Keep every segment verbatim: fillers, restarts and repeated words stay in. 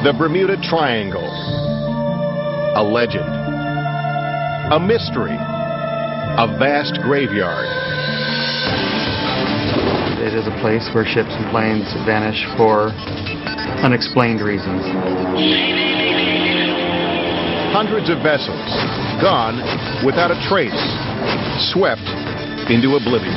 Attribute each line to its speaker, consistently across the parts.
Speaker 1: The Bermuda Triangle. A legend. A mystery. A vast graveyard.
Speaker 2: It is a place where ships and planes vanish for unexplained reasons.
Speaker 1: Hundreds of vessels gone without a trace, swept into oblivion.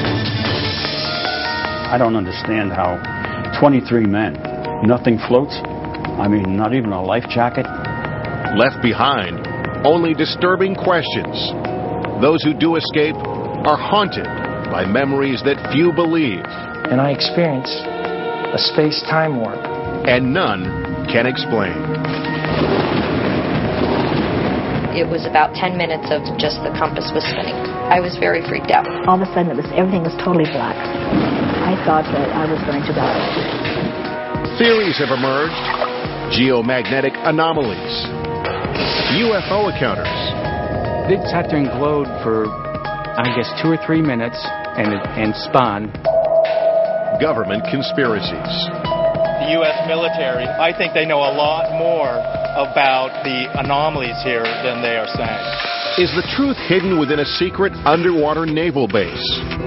Speaker 3: I don't understand how twenty-three men, nothing floats. I mean, not even a life jacket.
Speaker 1: Left behind, only disturbing questions. Those who do escape are haunted by memories that few believe.
Speaker 4: And I experienced a space-time warp.
Speaker 1: And none can explain.
Speaker 5: It was about ten minutes of just the compass was spinning. I was very freaked out.
Speaker 6: All of a sudden, it was everything was totally black. I thought that I was going to die.
Speaker 1: Theories have emerged. Geomagnetic anomalies. U F O encounters.
Speaker 7: It sat there and glowed for, I guess, two or three minutes and, and spun.
Speaker 1: Government conspiracies.
Speaker 8: The U S military, I think they know a lot more about the anomalies here than they are saying.
Speaker 1: Is the truth hidden within a secret underwater naval base?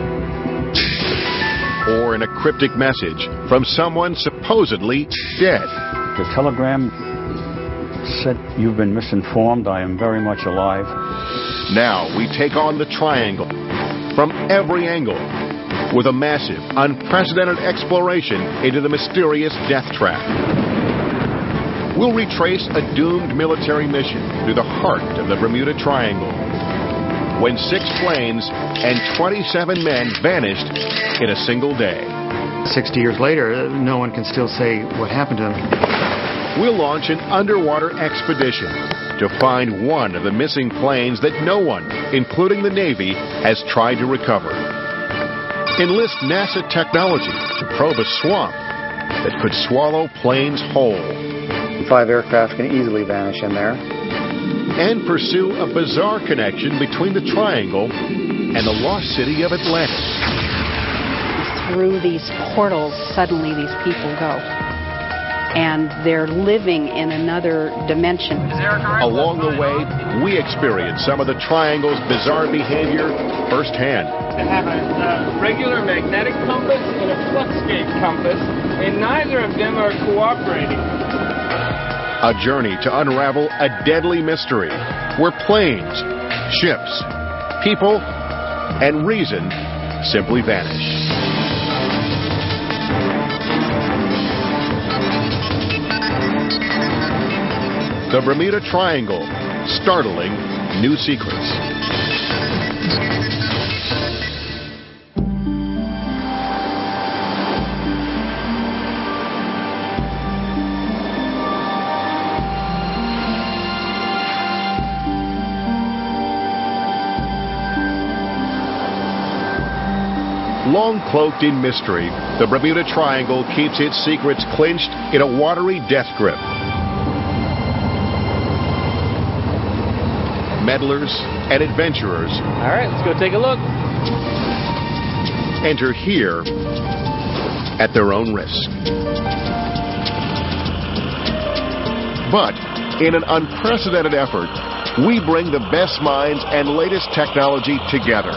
Speaker 1: Or in a cryptic message from someone supposedly dead?
Speaker 3: The telegram said, "You've been misinformed. I am very much alive."
Speaker 1: Now we take on the triangle from every angle with a massive, unprecedented exploration into the mysterious death trap. We'll retrace a doomed military mission through the heart of the Bermuda Triangle, when six planes and twenty-seven men vanished in a single day.
Speaker 2: Sixty years later, no one can still say what happened to them.
Speaker 1: We'll launch an underwater expedition to find one of the missing planes that no one, including the Navy, has tried to recover. Enlist NASA technology to probe a swamp that could swallow planes whole.
Speaker 2: Five aircraft can easily vanish in there.
Speaker 1: And pursue a bizarre connection between the Triangle and the lost city of Atlantis.
Speaker 9: Through these portals, suddenly these people go. And they're living in another dimension.
Speaker 1: Along the way, we experience some of the Triangle's bizarre behavior firsthand.
Speaker 10: They have a uh, regular magnetic compass and a fluxgate compass, and neither of them are cooperating.
Speaker 1: A journey to unravel a deadly mystery where planes, ships, people, and reason simply vanish. The Bermuda Triangle, startling new secrets. Long cloaked in mystery, the Bermuda Triangle keeps its secrets clinched in a watery death grip. Meddlers and adventurers.
Speaker 10: All right, let's go take a look.
Speaker 1: Enter here at their own risk. But in an unprecedented effort, we bring the best minds and latest technology together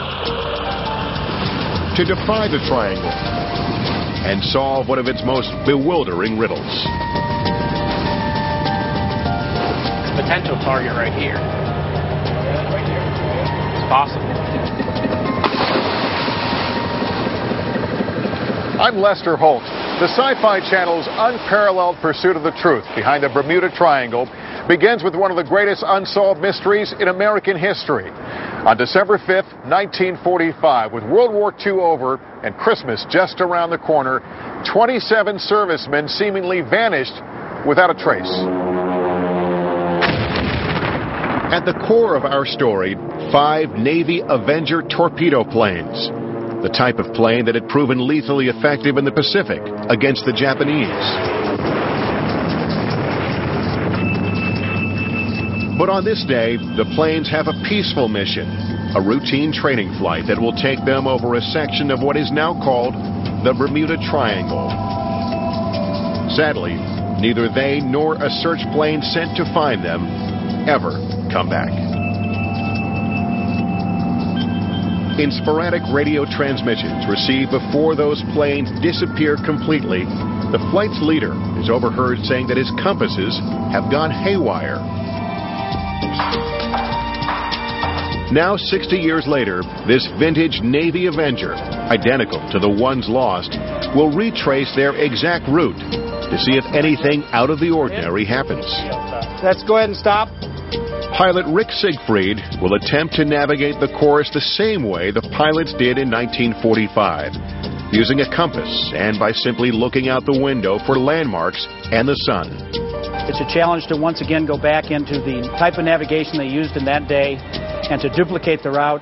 Speaker 1: to defy the Triangle and solve one of its most bewildering riddles.
Speaker 10: Potential target right here. It's possible.
Speaker 11: I'm Lester Holt. The Sci-Fi Channel's unparalleled pursuit of the truth behind the Bermuda Triangle begins with one of the greatest unsolved mysteries in American history. On December fifth, nineteen forty-five, with World War Two over and Christmas just around the corner, twenty-seven servicemen seemingly vanished without a trace.
Speaker 1: At the core of our story, five Navy Avenger torpedo planes, the type of plane that had proven lethally effective in the Pacific against the Japanese. But on this day, the planes have a peaceful mission, a routine training flight that will take them over a section of what is now called the Bermuda Triangle. Sadly, neither they nor a search plane sent to find them ever come back. In sporadic radio transmissions received before those planes disappear completely, the flight's leader is overheard saying that his compasses have gone haywire. Now, sixty years later, this vintage Navy Avenger, identical to the ones lost, will retrace their exact route to see if anything out of the ordinary happens.
Speaker 12: Let's go ahead and stop.
Speaker 1: Pilot Rick Siegfried will attempt to navigate the course the same way the pilots did in nineteen forty-five, using a compass and by simply looking out the window for landmarks and the sun.
Speaker 12: It's a challenge to once again go back into the type of navigation they used in that day and to duplicate the route.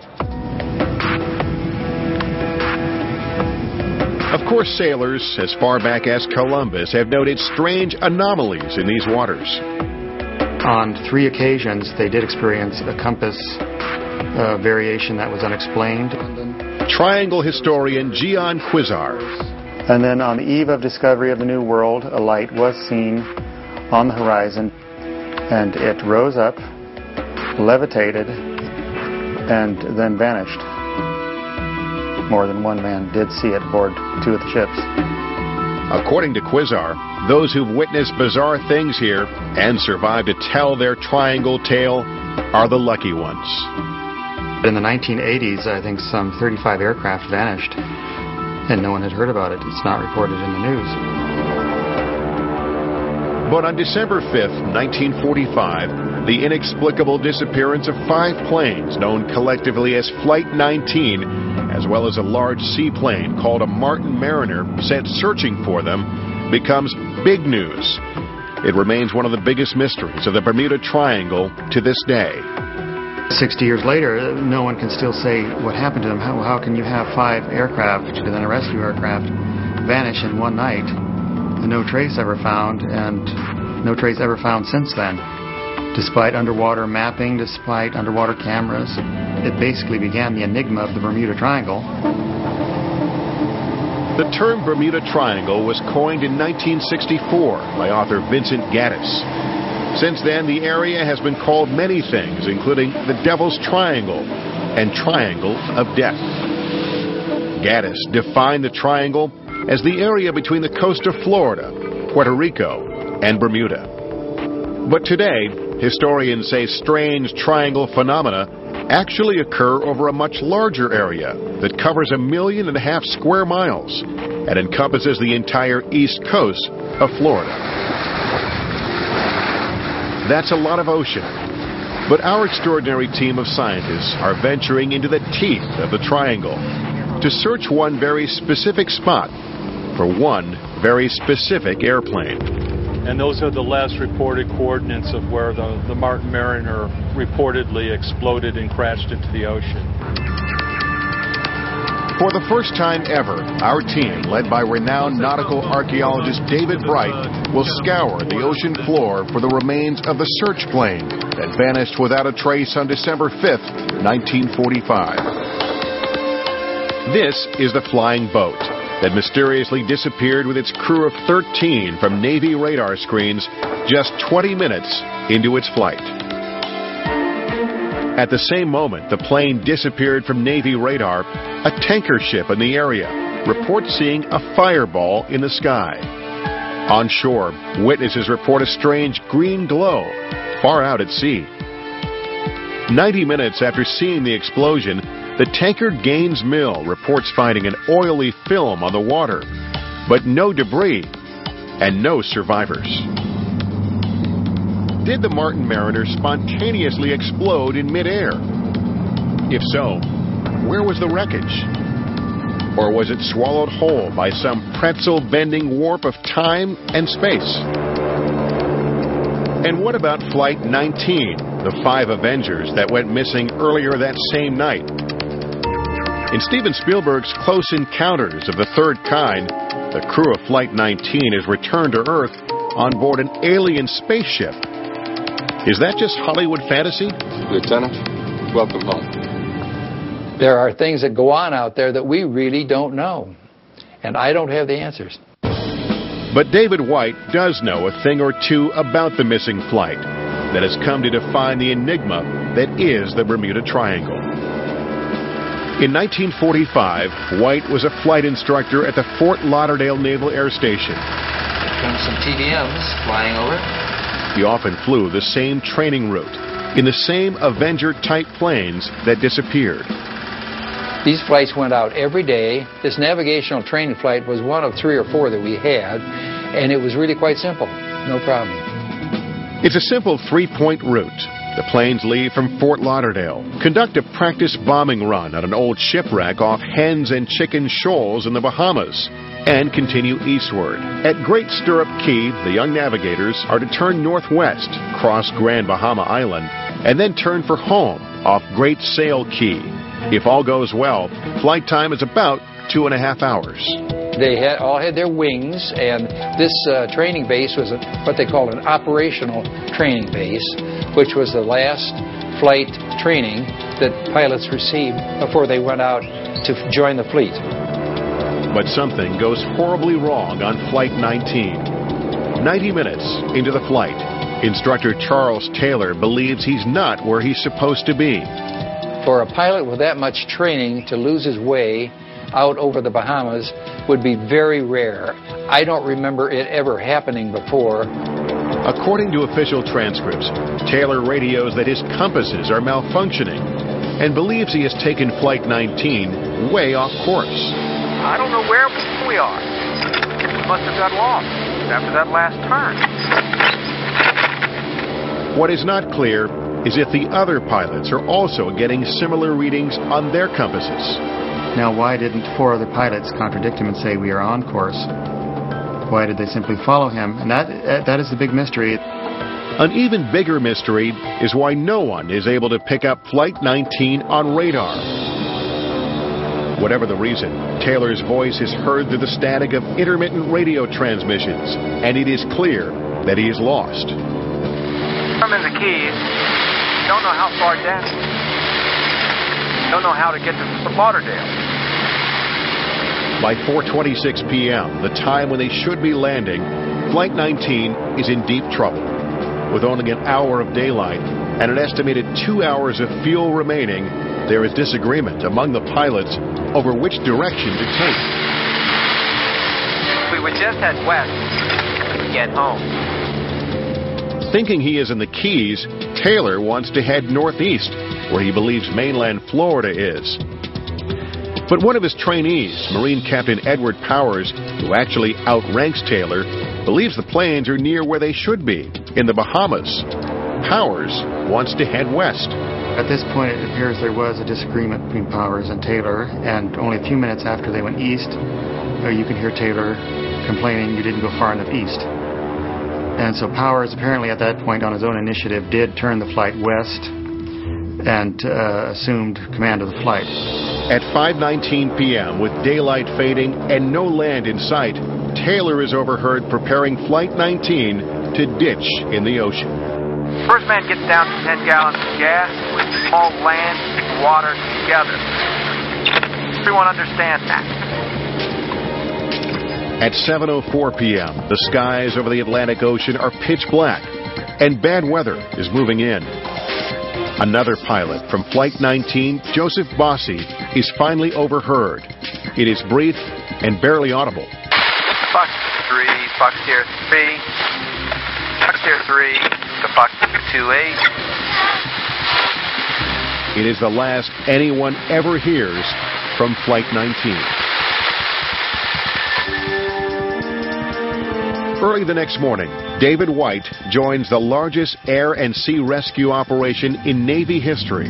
Speaker 1: Of course, sailors as far back as Columbus have noted strange anomalies in these waters.
Speaker 2: On three occasions, they did experience a compass uh, variation that was unexplained.
Speaker 1: Triangle historian Gian Quizar.
Speaker 2: And then on the eve of discovery of the New World, a light was seen on the horizon, and it rose up, levitated, and then vanished. More than one man did see it aboard two of the ships.
Speaker 1: According to Quizar, those who've witnessed bizarre things here and survived to tell their triangle tale are the lucky ones.
Speaker 2: In the nineteen eighties, I think some thirty-five aircraft vanished, and no one had heard about it. It's not reported in the news.
Speaker 1: But on December fifth, nineteen forty-five, the inexplicable disappearance of five planes known collectively as Flight nineteen, as well as a large seaplane called a Martin Mariner sent searching for them, becomes big news. It remains one of the biggest mysteries of the Bermuda Triangle to this day.
Speaker 2: Sixty years later, no one can still say what happened to them. How, how can you have five aircraft and then a rescue aircraft vanish in one night? No trace ever found, and no trace ever found since then. Despite underwater mapping, despite underwater cameras, it basically began the enigma of the Bermuda Triangle.
Speaker 1: The term Bermuda Triangle was coined in nineteen sixty-four by author Vincent Gaddis. Since then, the area has been called many things, including the Devil's Triangle and Triangle of Death. Gaddis defined the triangle as the area between the coast of Florida, Puerto Rico, and Bermuda. But today, historians say strange triangle phenomena actually occur over a much larger area that covers a million and a half square miles and encompasses the entire east coast of Florida. That's a lot of ocean. But our extraordinary team of scientists are venturing into the teeth of the triangle to search one very specific spot for one very specific airplane.
Speaker 13: And those are the last reported coordinates of where the, the Martin Mariner reportedly exploded and crashed into the ocean.
Speaker 1: For the first time ever, our team, led by renowned nautical archaeologist David Bright, will scour the ocean floor for the remains of the search plane that vanished without a trace on December fifth, nineteen forty-five. This is the flying boat that mysteriously disappeared with its crew of thirteen from Navy radar screens just twenty minutes into its flight. At the same moment the plane disappeared from Navy radar, a tanker ship in the area reports seeing a fireball in the sky. On shore, witnesses report a strange green glow far out at sea. Ninety minutes after seeing the explosion, the tanker Gaines Mill reports finding an oily film on the water, but no debris and no survivors. Did the Martin Mariner spontaneously explode in midair? If so, where was the wreckage? Or was it swallowed whole by some pretzel-bending warp of time and space? And what about Flight nineteen, the five Avengers that went missing earlier that same night? In Steven Spielberg's Close Encounters of the Third Kind, the crew of Flight nineteen is returned to Earth on board an alien spaceship. Is that just Hollywood fantasy?
Speaker 14: Lieutenant, welcome home.
Speaker 15: There are things that go on out there that we really don't know, and I don't have the answers.
Speaker 1: But David White does know a thing or two about the missing flight that has come to define the enigma that is the Bermuda Triangle. In nineteen forty-five, White was a flight instructor at the Fort Lauderdale Naval Air Station.
Speaker 16: Here come some T B Ms flying over.
Speaker 1: He often flew the same training route in the same Avenger-type planes that disappeared.
Speaker 15: These flights went out every day. This navigational training flight was one of three or four that we had, and it was really quite simple. No problem.
Speaker 1: It's a simple three-point route. The planes leave from Fort Lauderdale, conduct a practice bombing run on an old shipwreck off Hens and Chicken Shoals in the Bahamas, and continue eastward. At Great Stirrup Key, the young navigators are to turn northwest, cross Grand Bahama Island, and then turn for home off Great Sail Key. If all goes well, flight time is about two and a half hours.
Speaker 15: They had, all had their wings, and this uh, training base was a, what they called an operational training base, which was the last flight training that pilots received before they went out to join the fleet.
Speaker 1: But something goes horribly wrong on Flight nineteen. ninety minutes into the flight, instructor Charles Taylor believes he's not where he's supposed to be.
Speaker 15: For a pilot with that much training to lose his way out over the Bahamas would be very rare. I don't remember it ever happening before.
Speaker 1: According to official transcripts, Taylor radios that his compasses are malfunctioning and believes he has taken Flight nineteen way off course.
Speaker 17: I don't know where we are. We must have got lost after that last turn.
Speaker 1: What is not clear is if the other pilots are also getting similar readings on their compasses.
Speaker 2: Now, why didn't four other pilots contradict him and say we are on course? Why did they simply follow him? And that that is the big mystery.
Speaker 1: An even bigger mystery is why no one is able to pick up Flight nineteen on radar. Whatever the reason, Taylor's voice is heard through the static of intermittent radio transmissions, and it is clear that he is lost.
Speaker 17: I'm in the Keys. Don't know how far down. Don't know how to get to Fort Lauderdale.
Speaker 1: By four twenty-six p m, the time when they should be landing, Flight nineteen is in deep trouble. With only an hour of daylight and an estimated two hours of fuel remaining, there is disagreement among the pilots over which direction to take.
Speaker 17: We would just head west to get home.
Speaker 1: Thinking he is in the Keys, Taylor wants to head northeast, where he believes mainland Florida is. But one of his trainees, Marine Captain Edward Powers, who actually outranks Taylor, believes the planes are near where they should be, in the Bahamas. Powers wants to head west.
Speaker 2: At this point, it appears there was a disagreement between Powers and Taylor, and only a few minutes after they went east, uh, you can hear Taylor complaining you didn't go far enough east. And so Powers, apparently at that point on his own initiative, did turn the flight west and uh, assumed command of the flight.
Speaker 1: At five nineteen p m, with daylight fading and no land in sight, Taylor is overheard preparing Flight nineteen to ditch in the ocean.
Speaker 17: First man gets down to ten gallons of gas with all land and water together. Everyone understands that.
Speaker 1: At seven oh four p m, the skies over the Atlantic Ocean are pitch black, and bad weather is moving in. Another pilot from Flight nineteen, Joseph Bossy, is finally overheard. It is brief and barely audible.
Speaker 17: Fox three, Fox Tier three, Fox Tier three to Fox two eight.
Speaker 1: It is the last anyone ever hears from Flight nineteen. Early the next morning, David White joins the largest air and sea rescue operation in Navy history.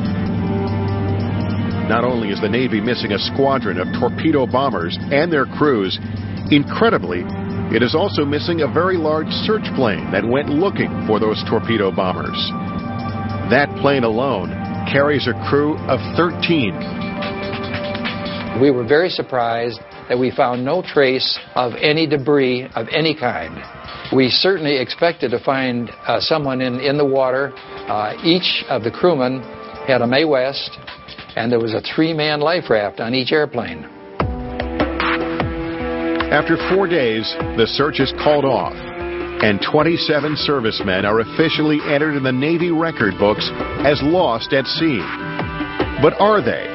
Speaker 1: Not only is the Navy missing a squadron of torpedo bombers and their crews, incredibly, it is also missing a very large search plane that went looking for those torpedo bombers. That plane alone carries a crew of thirteen.
Speaker 15: We were very surprised that we found no trace of any debris of any kind. We certainly expected to find uh, someone in, in the water. Uh, each of the crewmen had a Mae West, and there was a three-man life raft on each airplane.
Speaker 1: After four days, the search is called off, and twenty-seven servicemen are officially entered in the Navy record books as lost at sea. But are they?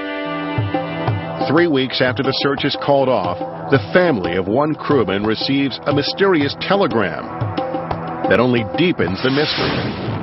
Speaker 1: Three weeks after the search is called off, the family of one crewman receives a mysterious telegram that only deepens the mystery.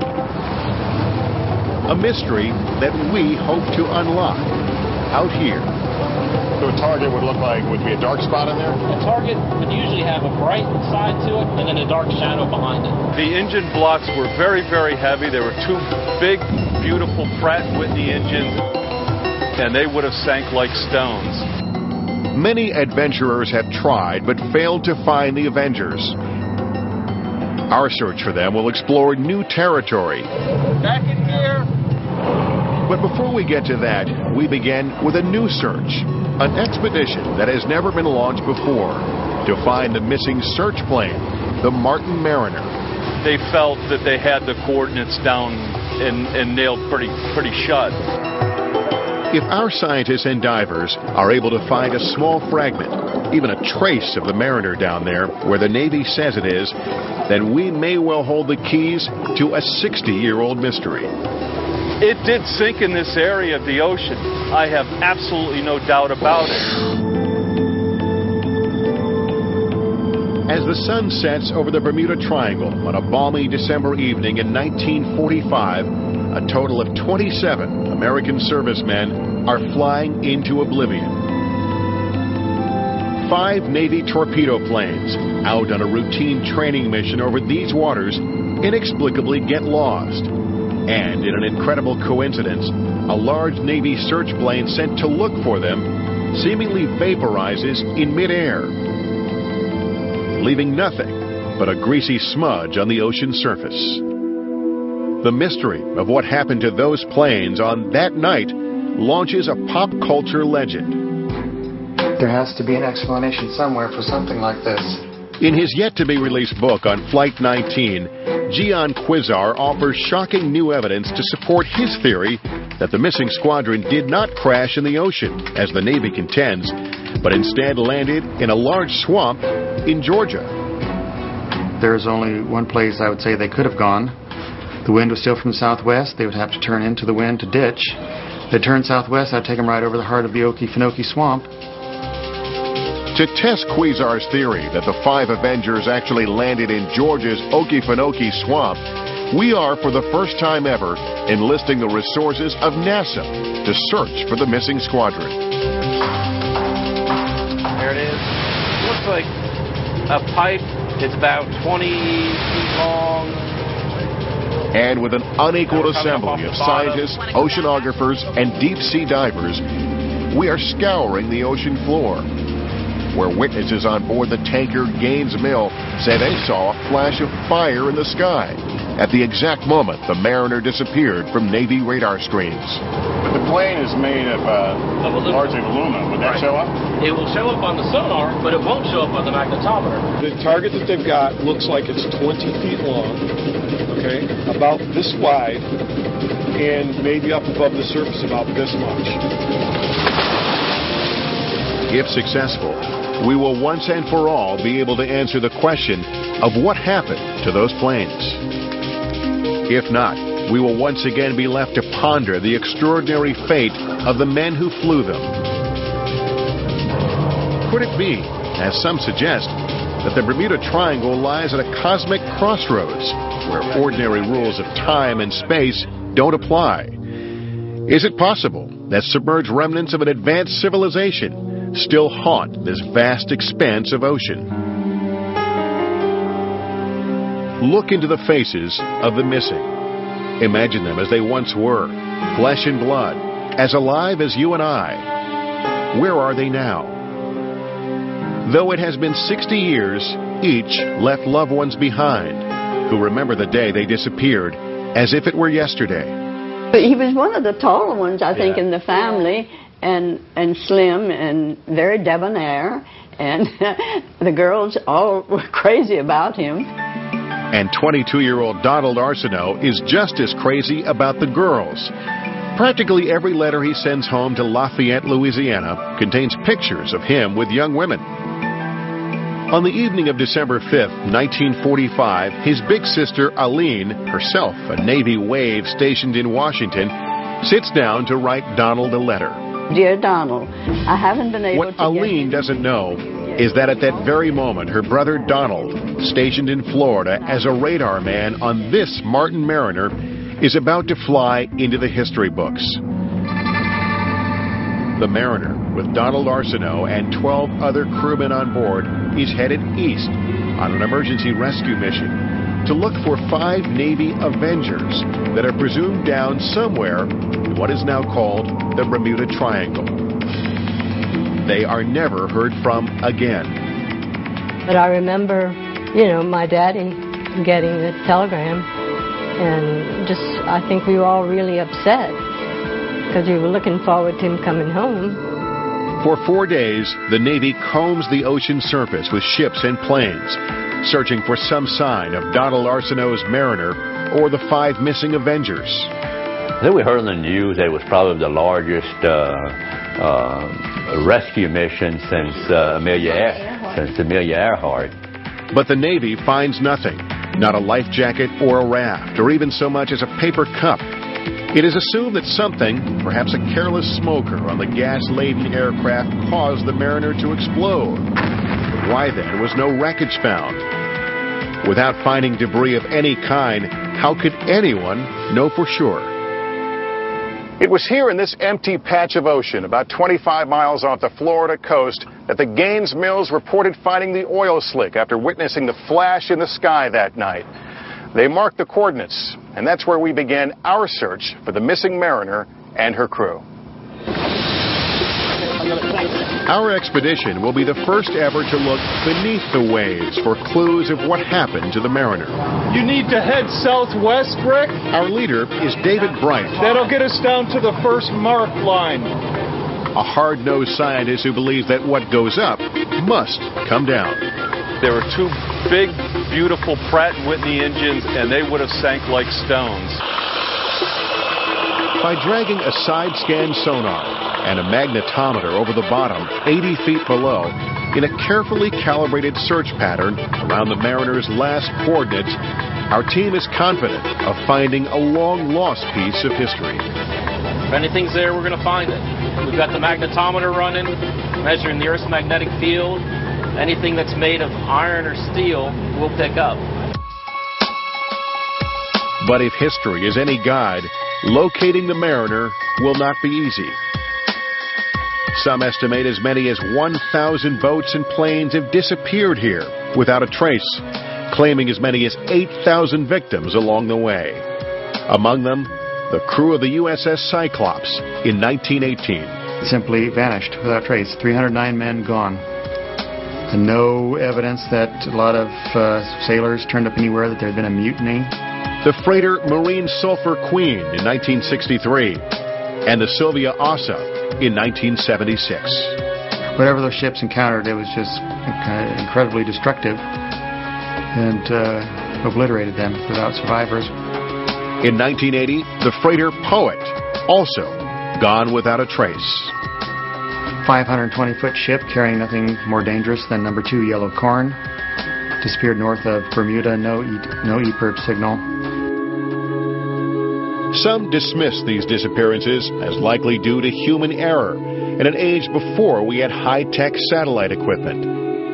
Speaker 1: A mystery that we hope to unlock out here.
Speaker 11: So a target would look like, would be a dark spot in there?
Speaker 18: A target would usually have a bright side to it and then a dark shadow behind it.
Speaker 13: The engine blocks were very, very heavy. There were two big, beautiful Pratt and Whitney engines, and they would have sank like stones.
Speaker 1: Many adventurers have tried but failed to find the Avengers. Our search for them will explore new territory.
Speaker 10: Back in gear.
Speaker 1: But before we get to that, we begin with a new search. An expedition that has never been launched before to find the missing search plane, the Martin Mariner.
Speaker 13: They felt that they had the coordinates down and, and nailed pretty, pretty shut.
Speaker 1: If our scientists and divers are able to find a small fragment, even a trace of the Mariner down there where the Navy says it is, then we may well hold the keys to a sixty-year-old mystery.
Speaker 13: It did sink in this area of the ocean. I have absolutely no doubt about it.
Speaker 1: As the sun sets over the Bermuda Triangle on a balmy December evening in nineteen forty-five, a total of twenty-seven American servicemen are flying into oblivion. Five Navy torpedo planes, out on a routine training mission over these waters, inexplicably get lost. And in an incredible coincidence, a large Navy search plane sent to look for them seemingly vaporizes in midair, leaving nothing but a greasy smudge on the ocean surface. The mystery of what happened to those planes on that night launches a pop culture legend.
Speaker 2: There has to be an explanation somewhere for something like this.
Speaker 1: In his yet-to-be-released book on Flight nineteen, Gian Quizar offers shocking new evidence to support his theory that the missing squadron did not crash in the ocean, as the Navy contends, but instead landed in a large swamp in Georgia.
Speaker 2: There's only one place I would say they could have gone. The wind was still from the southwest. They would have to turn into the wind to ditch. They turned southwest. I'd take them right over the heart of the Okefenokee Swamp.
Speaker 1: To test Quizar's theory that the five Avengers actually landed in Georgia's Okefenokee Swamp, we are, for the first time ever, enlisting the resources of NASA to search for the missing squadron.
Speaker 18: There it is. It looks like a pipe. It's about twenty feet long.
Speaker 1: And with an unequaled assembly of scientists, oceanographers, and deep-sea divers, we are scouring the ocean floor, where witnesses on board the tanker Gaines Mill say they saw a flash of fire in the sky at the exact moment the Mariner disappeared from Navy radar screens.
Speaker 11: But the plane is made of uh, largely aluminum. Would that show up?
Speaker 18: It will show up on the sonar, but it won't show up on the magnetometer.
Speaker 19: The target that they've got looks like it's twenty feet long, okay, about this wide, and maybe up above the surface about this much.
Speaker 1: If successful, we will once and for all be able to answer the question of what happened to those planes. If not, we will once again be left to ponder the extraordinary fate of the men who flew them. Could it be, as some suggest, that the Bermuda Triangle lies at a cosmic crossroads where ordinary rules of time and space don't apply? Is it possible that submerged remnants of an advanced civilization still haunt this vast expanse of ocean? Look into the faces of the missing. Imagine them as they once were, flesh and blood, as alive as you and I. Where are they now? Though it has been sixty years, each left loved ones behind who remember the day they disappeared as if it were yesterday.
Speaker 20: But he was one of the taller ones, I think,
Speaker 1: Yeah.
Speaker 20: in the family, and and slim and very debonair, and the girls all were crazy about him.
Speaker 1: And twenty-two-year-old Donald Arsenault is just as crazy about the girls. Practically every letter he sends home to Lafayette, Louisiana, contains pictures of him with young women. On the evening of December fifth, nineteen forty-five, his big sister, Aline, herself a Navy wave stationed in Washington, sits down to write Donald a letter.
Speaker 20: Dear Donald, I haven't been able
Speaker 1: what
Speaker 20: to
Speaker 1: Aline
Speaker 20: get...
Speaker 1: doesn't know is that at that very moment, her brother Donald, stationed in Florida as a radar man on this Martin Mariner, is about to fly into the history books. The Mariner, with Donald Arsenault and twelve other crewmen on board, is headed east on an emergency rescue mission to look for five Navy Avengers that are presumed down somewhere in what is now called the Bermuda Triangle. They are never heard from again.
Speaker 21: But I remember, you know, my daddy getting the telegram, and just, I think we were all really upset because we were looking forward to him coming home.
Speaker 1: For four days, the Navy combs the ocean surface with ships and planes, searching for some sign of Donald Arsenault's Mariner or the five missing Avengers.
Speaker 22: Then we heard on the news that it was probably the largest uh, uh, rescue mission since uh, Amelia Ear- since Amelia Earhart.
Speaker 1: But the Navy finds nothing, not a life jacket or a raft, or even so much as a paper cup. It is assumed that something, perhaps a careless smoker on the gas-laden aircraft, caused the Mariner to explode. Why then was no wreckage found? Without finding debris of any kind, how could anyone know for sure?
Speaker 11: It was here in this empty patch of ocean, about twenty-five miles off the Florida coast, that the Gaines Mills reported finding the oil slick after witnessing the flash in the sky that night. They marked the coordinates, and that's where we began our search for the missing Mariner and her crew.
Speaker 1: Our expedition will be the first ever to look beneath the waves for clues of what happened to the Mariner.
Speaker 10: You need to head southwest, Rick.
Speaker 1: Our leader is David Bright.
Speaker 10: That'll get us down to the first mark line.
Speaker 1: A hard-nosed scientist who believes that what goes up must come down.
Speaker 13: There were two big, beautiful Pratt and Whitney engines, and they would have sank like stones.
Speaker 1: By dragging a side-scan sonar and a magnetometer over the bottom, eighty feet below, in a carefully calibrated search pattern around the Mariner's last coordinates, our team is confident of finding a long-lost piece of history.
Speaker 18: If anything's there, we're going to find it. We've got the magnetometer running, measuring the Earth's magnetic field. Anything that's made of iron or steel, we'll pick up.
Speaker 1: But if history is any guide, locating the Mariner will not be easy. Some estimate as many as one thousand boats and planes have disappeared here without a trace, claiming as many as eight thousand victims along the way. Among them, the crew of the U S S Cyclops in nineteen eighteen.
Speaker 2: Simply vanished without trace. three hundred nine men gone. And no evidence that a lot of uh, sailors turned up anywhere, that there had been a mutiny.
Speaker 1: The freighter Marine Sulphur Queen in nineteen sixty-three and the Sylvia Assa in nineteen seventy-six.
Speaker 2: Whatever those ships encountered, it was just kind of incredibly destructive and uh, obliterated them without survivors.
Speaker 1: In nineteen eighty, the freighter Poet, also gone without a trace.
Speaker 2: five hundred twenty foot ship carrying nothing more dangerous than number two Yellow Corn disappeared north of Bermuda. No e no E P I R B signal.
Speaker 1: Some dismiss these disappearances as likely due to human error in an age before we had high-tech satellite equipment.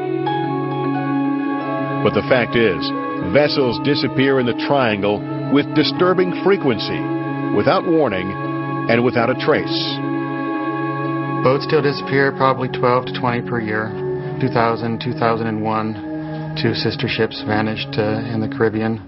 Speaker 1: But the fact is, vessels disappear in the triangle with disturbing frequency, without warning, and without a trace.
Speaker 2: Boats still disappear, probably twelve to twenty per year. two thousand, two thousand one, two sister ships vanished uh, in the Caribbean.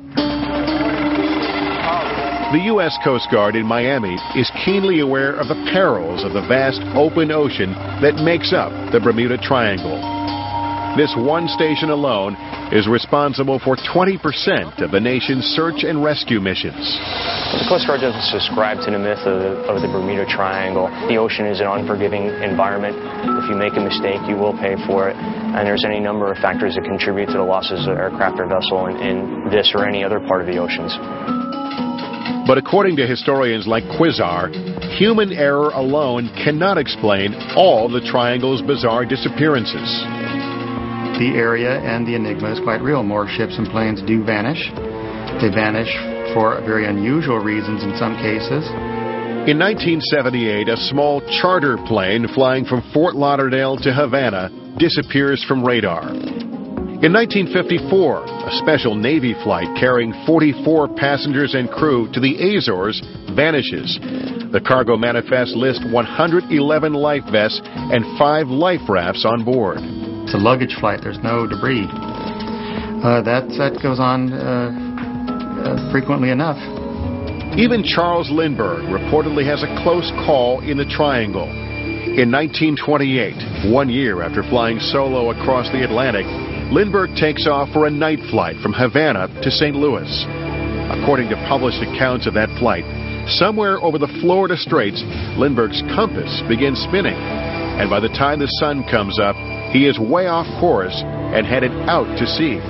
Speaker 1: The U S Coast Guard in Miami is keenly aware of the perils of the vast open ocean that makes up the Bermuda Triangle. This one station alone is responsible for twenty percent of the nation's search and rescue missions.
Speaker 23: The Coast Guard doesn't subscribe to the myth of the, of the Bermuda Triangle. The ocean is an unforgiving environment. If you make a mistake, you will pay for it. And there's any number of factors that contribute to the losses of aircraft or vessel in, in this or any other part of the oceans.
Speaker 1: But according to historians like Quizar, human error alone cannot explain all the Triangle's bizarre disappearances.
Speaker 2: the area and the enigma is quite real. More ships and planes do vanish. They vanish for very unusual reasons in some cases.
Speaker 1: In nineteen seventy-eight, a small charter plane flying from Fort Lauderdale to Havana disappears from radar. In nineteen fifty-four, a special Navy flight carrying forty-four passengers and crew to the Azores vanishes. The cargo manifest lists one hundred eleven life vests and five life rafts on board.
Speaker 2: It's a luggage flight. There's no debris. Uh, that, that goes on uh, uh, frequently enough.
Speaker 1: Even Charles Lindbergh reportedly has a close call in the Triangle. In nineteen twenty-eight, one year after flying solo across the Atlantic, Lindbergh takes off for a night flight from Havana to Saint Louis. According to published accounts of that flight, somewhere over the Florida Straits, Lindbergh's compass begins spinning, and by the time the sun comes up, he is way off course and headed out to sea.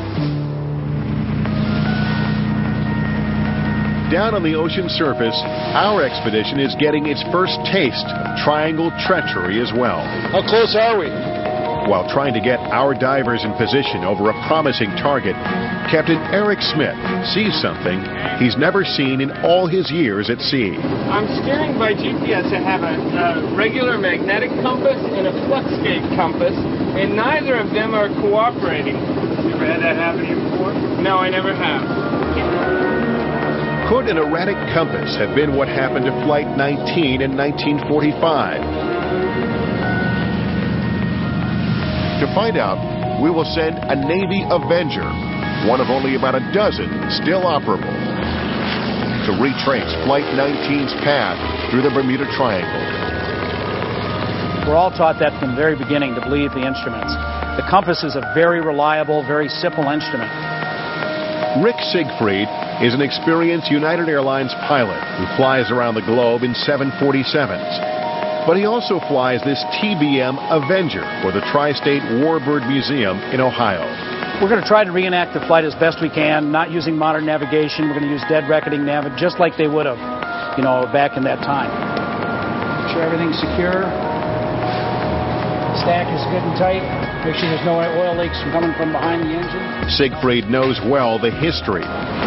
Speaker 1: Down on the ocean surface, our expedition is getting its first taste of triangle treachery as well.
Speaker 19: How close are we?
Speaker 1: While trying to get our divers in position over a promising target, Captain Eric Smith sees something he's never seen in all his years at sea.
Speaker 10: I'm steering by G P S. I have a, a regular magnetic compass and a fluxgate compass, and neither of them are cooperating. You ever had that happen to you before? No, I never have.
Speaker 1: Could an erratic compass have been what happened to Flight nineteen in nineteen forty-five? To find out, we will send a Navy Avenger, one of only about a dozen still operable, to retrace Flight nineteen's path through the Bermuda Triangle.
Speaker 12: We're all taught that from the very beginning, to believe the instruments. The compass is a very reliable, very simple instrument.
Speaker 1: Rick Siegfried is an experienced United Airlines pilot who flies around the globe in seven forty-sevens. But he also flies this T B M Avenger for the Tri-State Warbird Museum in Ohio.
Speaker 12: We're going to try to reenact the flight as best we can, not using modern navigation. We're going to use dead reckoning nav, just like they would have, you know, back in that time. Make sure everything's secure. Stack is good and tight. Make sure there's no oil leaks coming from behind the engine.
Speaker 1: Siegfried knows well the history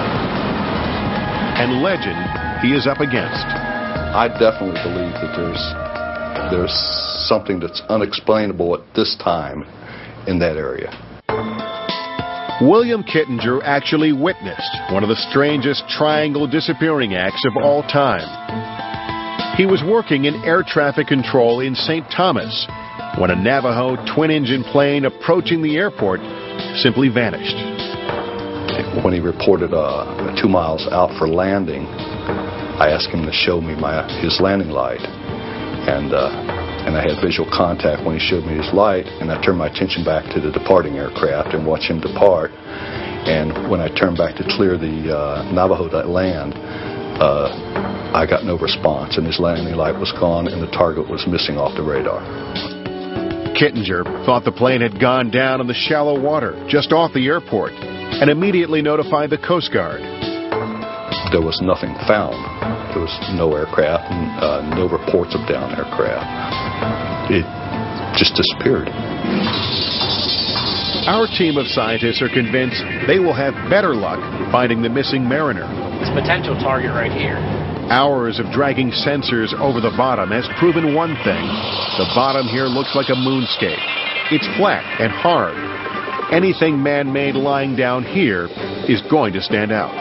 Speaker 1: and legend he is up against.
Speaker 14: I definitely believe that there's there's something that's unexplainable at this time in that area.
Speaker 1: William Kittinger actually witnessed one of the strangest triangle disappearing acts of all time. He was working in air traffic control in Saint Thomas when a Navajo twin-engine plane approaching the airport simply vanished.
Speaker 14: When he reported uh, two miles out for landing, I asked him to show me my his landing light, and uh, and I had visual contact when he showed me his light, and I turned my attention back to the departing aircraft and watched him depart. And when I turned back to clear the uh, Navajo to land, uh, I got no response, and his landing light was gone, and the target was missing off the radar.
Speaker 1: Kittinger thought the plane had gone down in the shallow water just off the airport and immediately notified the Coast Guard.
Speaker 14: There was nothing found. There was no aircraft, and, uh, no reports of downed aircraft. It just disappeared.
Speaker 1: Our team of scientists are convinced they will have better luck finding the missing mariner.
Speaker 18: It's a potential target right here.
Speaker 1: Hours of dragging sensors over the bottom has proven one thing. The bottom here looks like a moonscape. It's flat and hard. Anything man-made lying down here is going to stand out.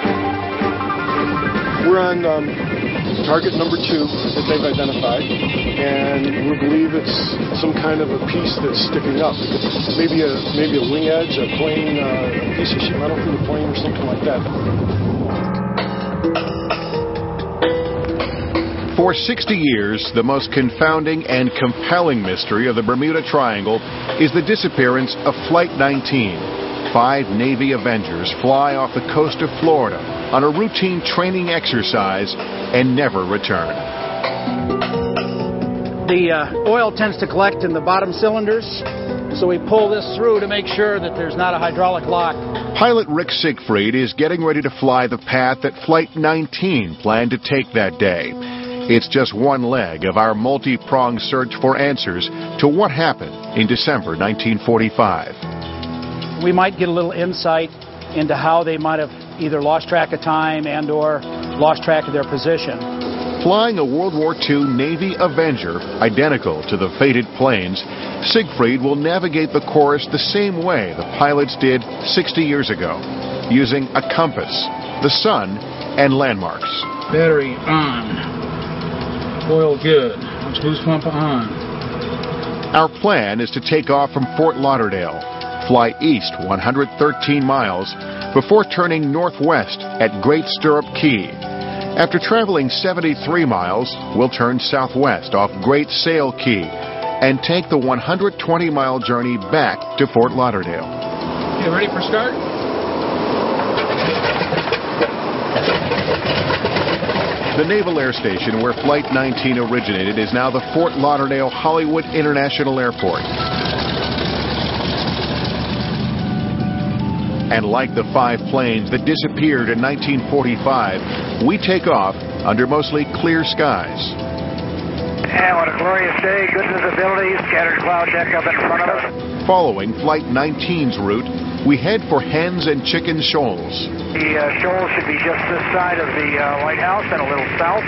Speaker 19: We're on um, target number two that they've identified, and we believe it's some kind of a piece that's sticking up. Maybe a maybe a wing edge, a plane, uh, a piece of sheet metal from the plane, or something like that.
Speaker 1: For sixty years, the most confounding and compelling mystery of the Bermuda Triangle is the disappearance of Flight nineteen. Five Navy Avengers fly off the coast of Florida on a routine training exercise and never return.
Speaker 12: The uh, oil tends to collect in the bottom cylinders, so we pull this through to make sure that there's not a hydraulic lock.
Speaker 1: Pilot Rick Siegfried is getting ready to fly the path that Flight nineteen planned to take that day. It's just one leg of our multi-pronged search for answers to what happened in December nineteen forty-five.
Speaker 12: we might get a little insight into how they might have either lost track of time and or lost track of their position.
Speaker 1: Flying a World War Two Navy Avenger identical to the fated planes, Siegfried will navigate the course the same way the pilots did sixty years ago, using a compass, the sun, and landmarks.
Speaker 4: Battery on. Oil good. Boost pump on.
Speaker 1: Our plan is to take off from Fort Lauderdale, fly east one hundred thirteen miles, before turning northwest at Great Stirrup Key. After traveling seventy-three miles, we'll turn southwest off Great Sail Key and take the one hundred twenty mile journey back to Fort Lauderdale.
Speaker 4: You ready for start?
Speaker 1: The Naval Air Station where Flight nineteen originated is now the Fort Lauderdale Hollywood International Airport. And like the five planes that disappeared in nineteen forty-five, we take off under mostly clear skies.
Speaker 17: And what a glorious day, good visibility, scattered cloud deck up in front of us.
Speaker 1: Following Flight nineteen's route, we head for Hens and Chicken Shoals.
Speaker 17: The uh, shoal should be just this side of the uh, White House and a little south.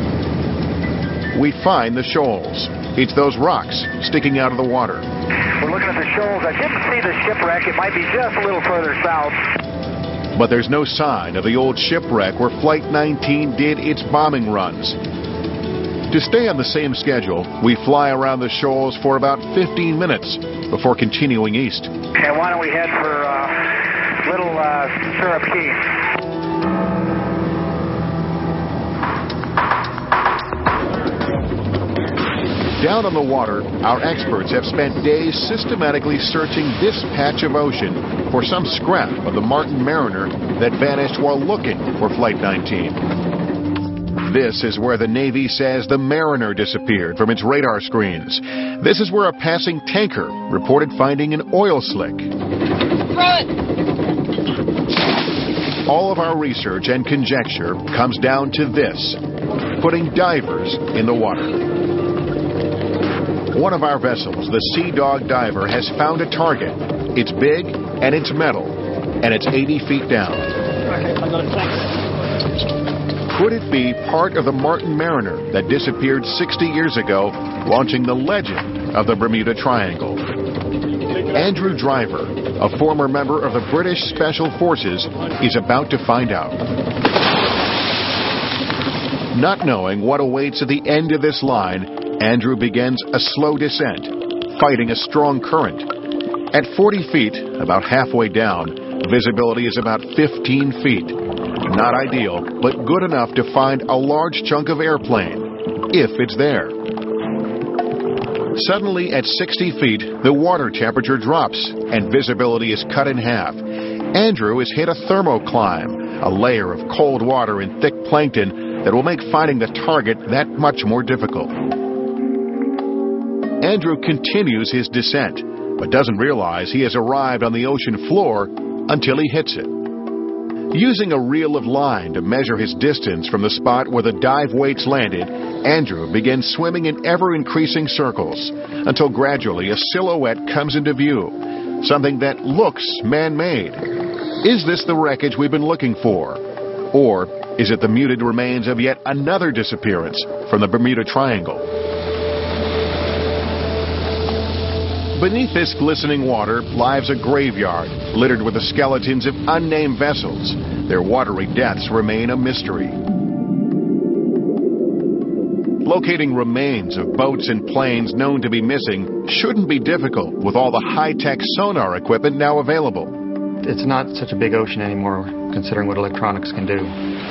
Speaker 1: We find the shoals. It's those rocks sticking out of the water.
Speaker 17: We're looking at the shoals. I didn't see the shipwreck. It might be just a little further south.
Speaker 1: But there's no sign of the old shipwreck where Flight nineteen did its bombing runs. To stay on the same schedule, we fly around the shoals for about fifteen minutes before continuing east.
Speaker 17: And why don't we head for uh, Little uh, Stirrup Key?
Speaker 1: Down on the water, our experts have spent days systematically searching this patch of ocean for some scrap of the Martin Mariner that vanished while looking for Flight nineteen. This is where the Navy says the Mariner disappeared from its radar screens. This is where a passing tanker reported finding an oil slick.
Speaker 5: Run!
Speaker 1: All of our research and conjecture comes down to this: putting divers in the water. One of our vessels, the Sea Dog Diver, has found a target. It's big and it's metal, and it's eighty feet down. Could it be part of the Martin Mariner that disappeared sixty years ago, launching the legend of the Bermuda Triangle? Andrew Driver, a former member of the British Special Forces, is about to find out. Not knowing what awaits at the end of this line, Andrew begins a slow descent, fighting a strong current. At forty feet, about halfway down, visibility is about fifteen feet. Not ideal, but good enough to find a large chunk of airplane, if it's there. Suddenly, at sixty feet, the water temperature drops and visibility is cut in half. Andrew has hit a thermocline, a layer of cold water and thick plankton that will make finding the target that much more difficult. Andrew continues his descent, but doesn't realize he has arrived on the ocean floor until he hits it. Using a reel of line to measure his distance from the spot where the dive weights landed, Andrew begins swimming in ever-increasing circles until gradually a silhouette comes into view, something that looks man-made. Is this the wreckage we've been looking for? Or is it the muted remains of yet another disappearance from the Bermuda Triangle? Beneath this glistening water lies a graveyard littered with the skeletons of unnamed vessels. Their watery deaths remain a mystery. Locating remains of boats and planes known to be missing shouldn't be difficult with all the high-tech sonar equipment now available.
Speaker 2: It's not such a big ocean anymore, considering what electronics can do.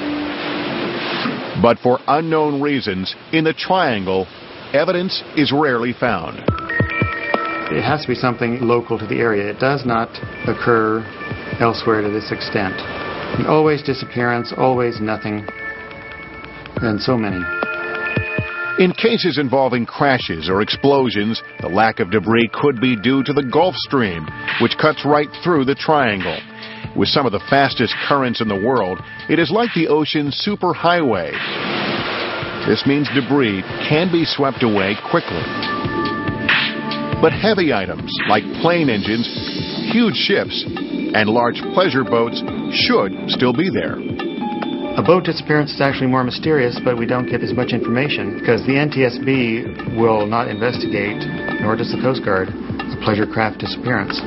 Speaker 1: But for unknown reasons, in the Triangle, evidence is rarely found.
Speaker 2: It has to be something local to the area. It does not occur elsewhere to this extent. And always disappearance, always nothing, and so many.
Speaker 1: In cases involving crashes or explosions, the lack of debris could be due to the Gulf Stream, which cuts right through the Triangle. With some of the fastest currents in the world, it is like the ocean's superhighway. This means debris can be swept away quickly. But heavy items, like plane engines, huge ships and large pleasure boats should still be there.
Speaker 2: A boat disappearance is actually more mysterious, but we don't get as much information because the N T S B will not investigate, nor does the Coast Guard, a pleasure craft disappearance.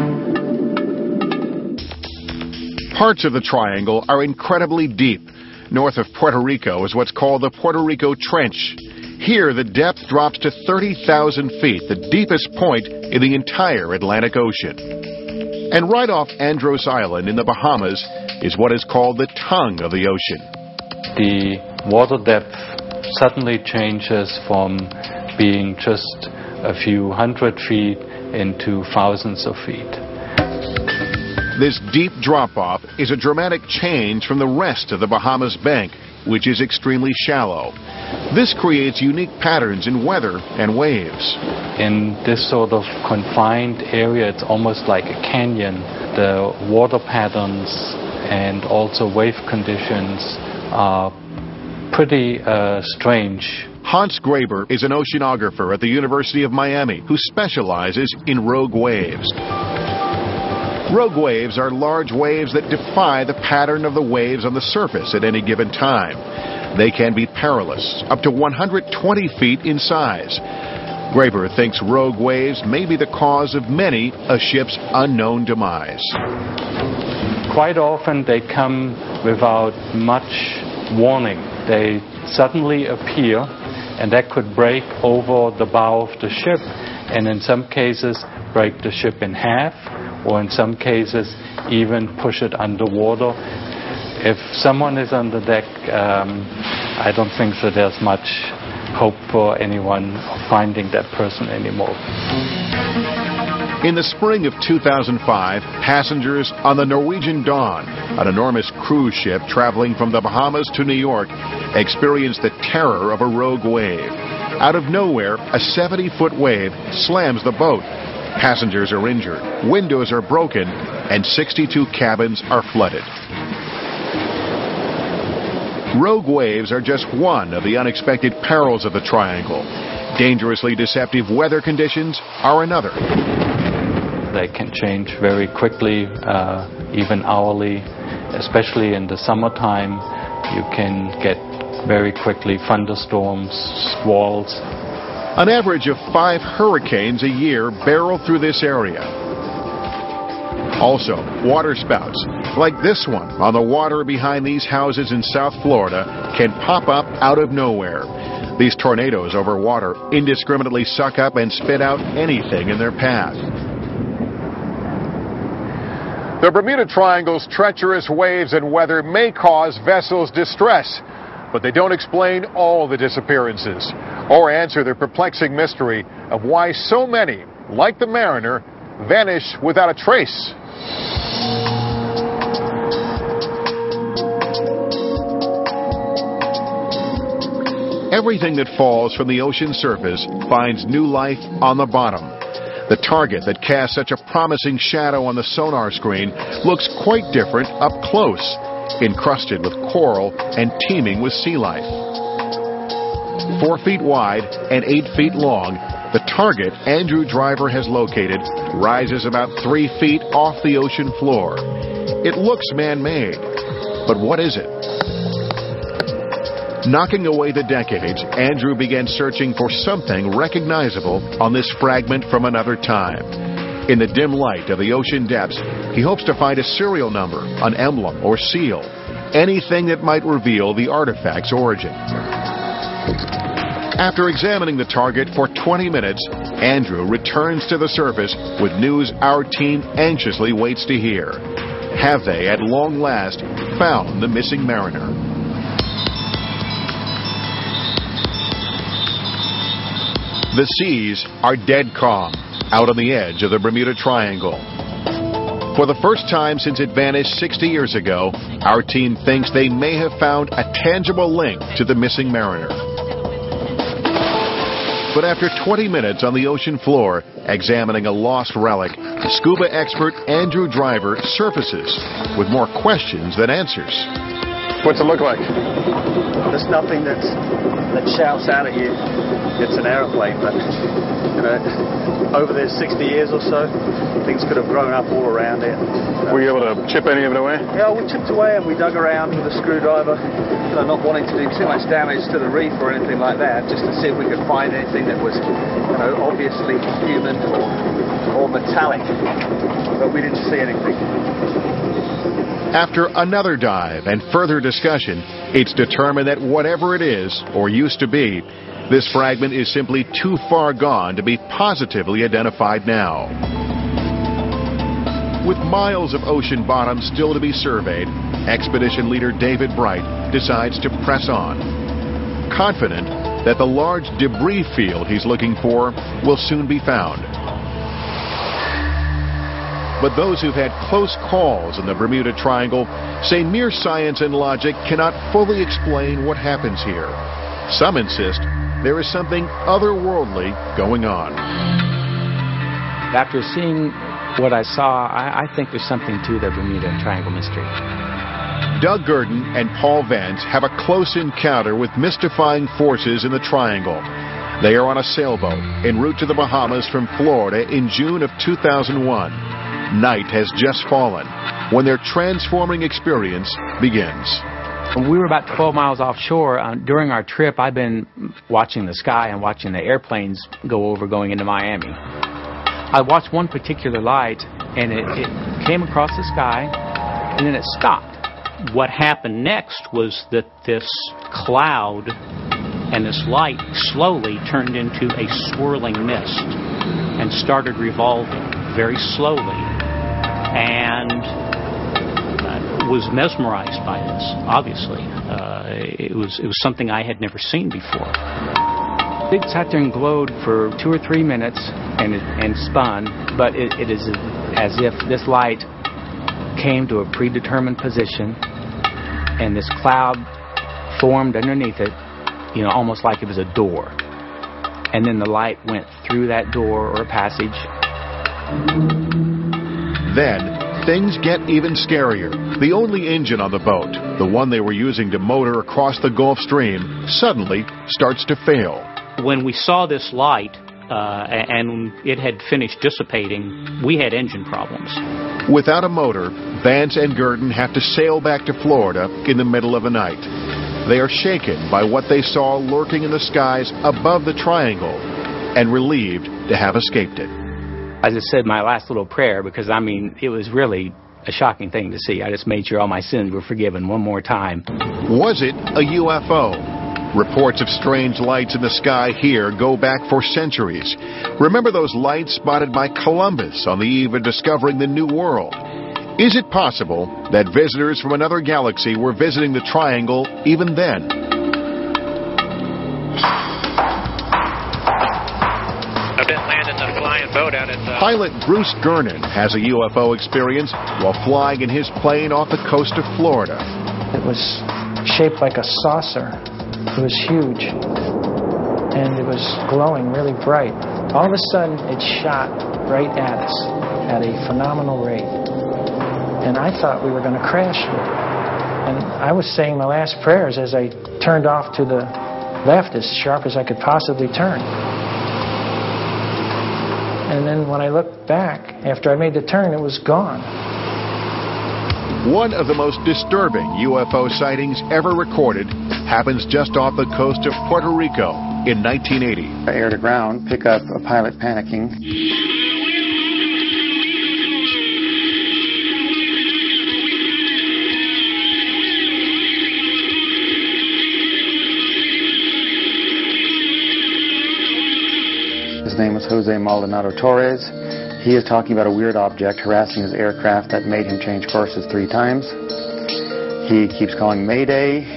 Speaker 1: Parts of the triangle are incredibly deep. North of Puerto Rico is what's called the Puerto Rico Trench. Here, the depth drops to thirty thousand feet, the deepest point in the entire Atlantic Ocean. And right off Andros Island in the Bahamas is what is called the tongue of the ocean.
Speaker 5: The water depth suddenly changes from being just a few hundred feet into thousands of feet.
Speaker 1: This deep drop-off is a dramatic change from the rest of the Bahamas bank, which is extremely shallow. This creates unique patterns in weather and waves.
Speaker 5: In this sort of confined area, it's almost like a canyon. The water patterns and also wave conditions are pretty uh, strange.
Speaker 1: Hans Graber is an oceanographer at the University of Miami who specializes in rogue waves. Rogue waves are large waves that defy the pattern of the waves on the surface at any given time. They can be perilous, up to one hundred twenty feet in size. Graber thinks rogue waves may be the cause of many a ship's unknown demise.
Speaker 5: Quite often they come without much warning. They suddenly appear, and that could break over the bow of the ship, and in some cases break the ship in half, or in some cases even push it underwater. If someone is on the deck, um, I don't think that there's much hope for anyone finding that person anymore.
Speaker 1: In the spring of two thousand five, passengers on the Norwegian Dawn, an enormous cruise ship traveling from the Bahamas to New York, experienced the terror of a rogue wave. Out of nowhere, a seventy-foot wave slams the boat. Passengers are injured, windows are broken, and sixty-two cabins are flooded. Rogue waves are just one of the unexpected perils of the triangle. Dangerously deceptive weather conditions are another.
Speaker 5: They can change very quickly, uh, even hourly, especially in the summertime. You can get very quickly thunderstorms, squalls.
Speaker 1: An average of five hurricanes a year barrel through this area. Also, waterspouts, like this one on the water behind these houses in South Florida, can pop up out of nowhere. These tornadoes over water indiscriminately suck up and spit out anything in their path.
Speaker 11: The Bermuda Triangle's treacherous waves and weather may cause vessels distress, but they don't explain all the disappearances or answer the perplexing mystery of why so many, like the Mariner, vanish without a trace.
Speaker 1: Everything that falls from the ocean surface finds new life on the bottom. The target that casts such a promising shadow on the sonar screen looks quite different up close, encrusted with coral and teeming with sea life. Four feet wide and eight feet long, the target Andrew Driver has located rises about three feet off the ocean floor. It looks man-made, but what is it? Knocking away the decades, Andrew began searching for something recognizable on this fragment from another time. In the dim light of the ocean depths, he hopes to find a serial number, an emblem or seal, anything that might reveal the artifact's origin. After examining the target for twenty minutes, Andrew returns to the surface with news our team anxiously waits to hear. Have they, at long last, found the missing Mariner? The seas are dead calm out on the edge of the Bermuda Triangle. For the first time since it vanished sixty years ago, our team thinks they may have found a tangible link to the missing Mariner. But after twenty minutes on the ocean floor, examining a lost relic, scuba expert Andrew Driver surfaces with more questions than answers.
Speaker 11: What's it look like?
Speaker 6: There's nothing that's, that shouts out at you. It's an aeroplane, but it
Speaker 2: know, over the sixty years or so, things could have grown up all around it.
Speaker 11: Were you able to chip any of it away?
Speaker 2: Yeah, we chipped away and we dug around with a screwdriver, you know, not wanting to do too much damage to the reef or anything like that, just to see if we could find anything that was, you know, obviously human or, or metallic. But we didn't see anything.
Speaker 1: After another dive and further discussion, it's determined that whatever it is, or used to be, this fragment is simply too far gone to be positively identified now. With miles of ocean bottom still to be surveyed, expedition leader David Bright decides to press on, confident that the large debris field he's looking for will soon be found. But those who've had close calls in the Bermuda Triangle say mere science and logic cannot fully explain what happens here. Some insist there is something otherworldly going on.
Speaker 6: After seeing what I saw, I, I think there's something to the Bermuda Triangle mystery.
Speaker 1: Doug Gurdon and Paul Vance have a close encounter with mystifying forces in the Triangle. They are on a sailboat en route to the Bahamas from Florida in June of two thousand one. Night has just fallen when their transforming experience begins.
Speaker 6: We were about twelve miles offshore. Uh, during our trip, I've been watching the sky and watching the airplanes go over going into Miami. I watched one particular light, and it, it came across the sky, and then it stopped. What happened next was that this cloud and this light slowly turned into a swirling mist and started revolving very slowly, and uh, was mesmerized by this, obviously. Uh, it was it was something I had never seen before. It sat there and glowed for two or three minutes and it, and spun, but it, it is as if this light came to a predetermined position and this cloud formed underneath it, you know, almost like it was a door. And then the light went through that door or a passage.
Speaker 1: Then, things get even scarier. The only engine on the boat, the one they were using to motor across the Gulf Stream, suddenly starts to fail.
Speaker 6: When we saw this light, uh, and it had finished dissipating, we had engine problems.
Speaker 1: Without a motor, Vance and Gurdon have to sail back to Florida in the middle of the night. They are shaken by what they saw lurking in the skies above the Triangle and relieved to have escaped it.
Speaker 6: I just said my last little prayer because, I mean, it was really a shocking thing to see. I just made sure all my sins were forgiven one more time.
Speaker 1: Was it a U F O? Reports of strange lights in the sky here go back for centuries. Remember those lights spotted by Columbus on the eve of discovering the New World? Is it possible that visitors from another galaxy were visiting the Triangle even then?
Speaker 17: I've been landing the flying boat out at the...
Speaker 1: Pilot Bruce Gernon has a U F O experience while flying in his plane off the coast of Florida.
Speaker 7: It was shaped like a saucer. It was huge, and it was glowing really bright. All of a sudden, it shot right at us at a phenomenal rate, and I thought we were going to crash with it. And I was saying my last prayers as I turned off to the left as sharp as I could possibly turn. And then when I looked back, after I made the turn, it was gone.
Speaker 1: One of the most disturbing U F O sightings ever recorded happens just off the coast of Puerto Rico in nineteen eighty.
Speaker 2: Air to ground, pick up a pilot panicking. His name was Jose Maldonado Torres. He is talking about a weird object harassing his aircraft that made him change courses three times. He keeps calling Mayday.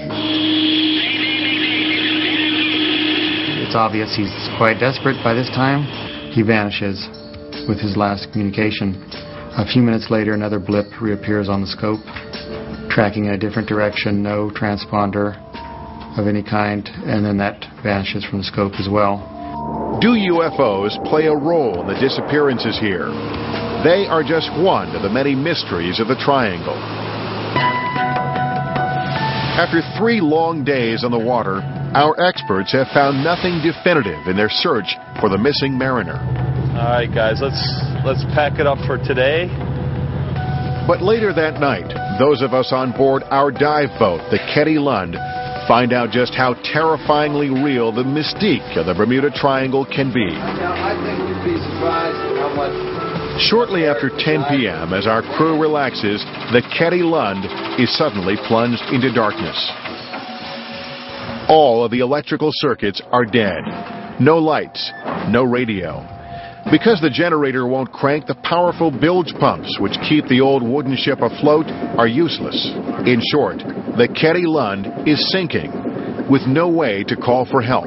Speaker 2: It's obvious he's quite desperate by this time. He vanishes with his last communication. A few minutes later, another blip reappears on the scope, tracking in a different direction, no transponder of any kind, and then that vanishes from the scope as well.
Speaker 1: Do U F Os play a role in the disappearances here? They are just one of the many mysteries of the Triangle. After three long days on the water, our experts have found nothing definitive in their search for the missing mariner.
Speaker 13: All right, guys, let's let's pack it up for today.
Speaker 1: But later that night, those of us on board our dive boat, the Ketty Lund, find out just how terrifyingly real the mystique of the Bermuda Triangle can be.
Speaker 3: Now, I think you'd be surprised how much...
Speaker 1: Shortly after ten p.m., as our crew relaxes, the Ketty Lund is suddenly plunged into darkness. All of the electrical circuits are dead. No lights, no radio. Because the generator won't crank, the powerful bilge pumps which keep the old wooden ship afloat are useless. In short, the Ketty Lund is sinking, with no way to call for help.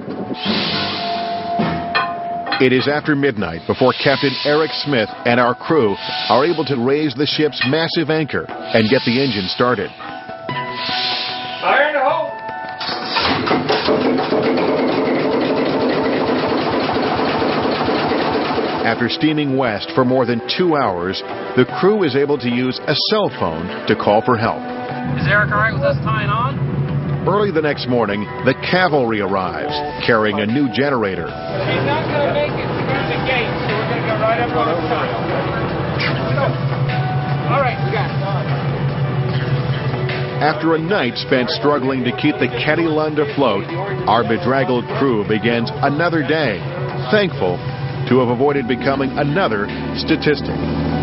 Speaker 1: It is after midnight before Captain Eric Smith and our crew are able to raise the ship's massive anchor and get the engine started.
Speaker 10: Fire in the hole!
Speaker 1: After steaming west for more than two hours, the crew is able to use a cell phone to call for help.
Speaker 18: Is Eric all right with us tying on?
Speaker 1: Early the next morning, the cavalry arrives, carrying a new generator.
Speaker 10: She's not going to make it through the gate, so we're going to go right up on top. All right, we got it.
Speaker 1: After a night spent struggling to keep the Ketty Lund afloat, our bedraggled crew begins another day, thankful to have avoided becoming another statistic.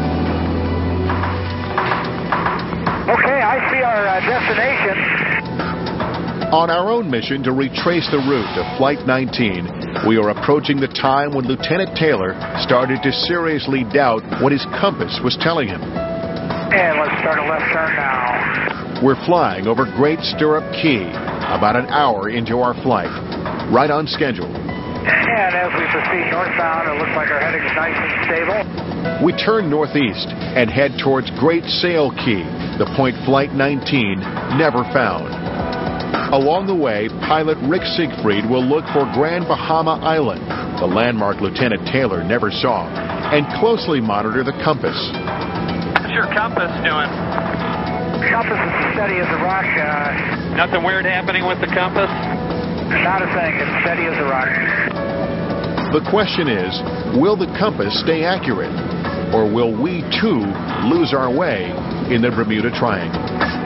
Speaker 17: Okay, I see our uh, destination.
Speaker 1: On our own mission to retrace the route of Flight nineteen, we are approaching the time when Lieutenant Taylor started to seriously doubt what his compass was telling him.
Speaker 17: And let's start a left turn now.
Speaker 1: We're flying over Great Stirrup Key, about an hour into our flight, right on schedule.
Speaker 17: And as we proceed northbound, it looks like our heading is nice and stable.
Speaker 1: We turn northeast and head towards Great Sail Key, the point Flight nineteen never found. Along the way, pilot Rick Siegfried will look for Grand Bahama Island, the landmark Lieutenant Taylor never saw, and closely monitor the compass.
Speaker 17: What's your compass doing? Compass is as steady as a rock. Uh,
Speaker 18: Nothing weird happening with the compass?
Speaker 17: Not a thing. It's steady as a rock.
Speaker 1: The question is, will the compass stay accurate? Or will we, too, lose our way in the Bermuda Triangle?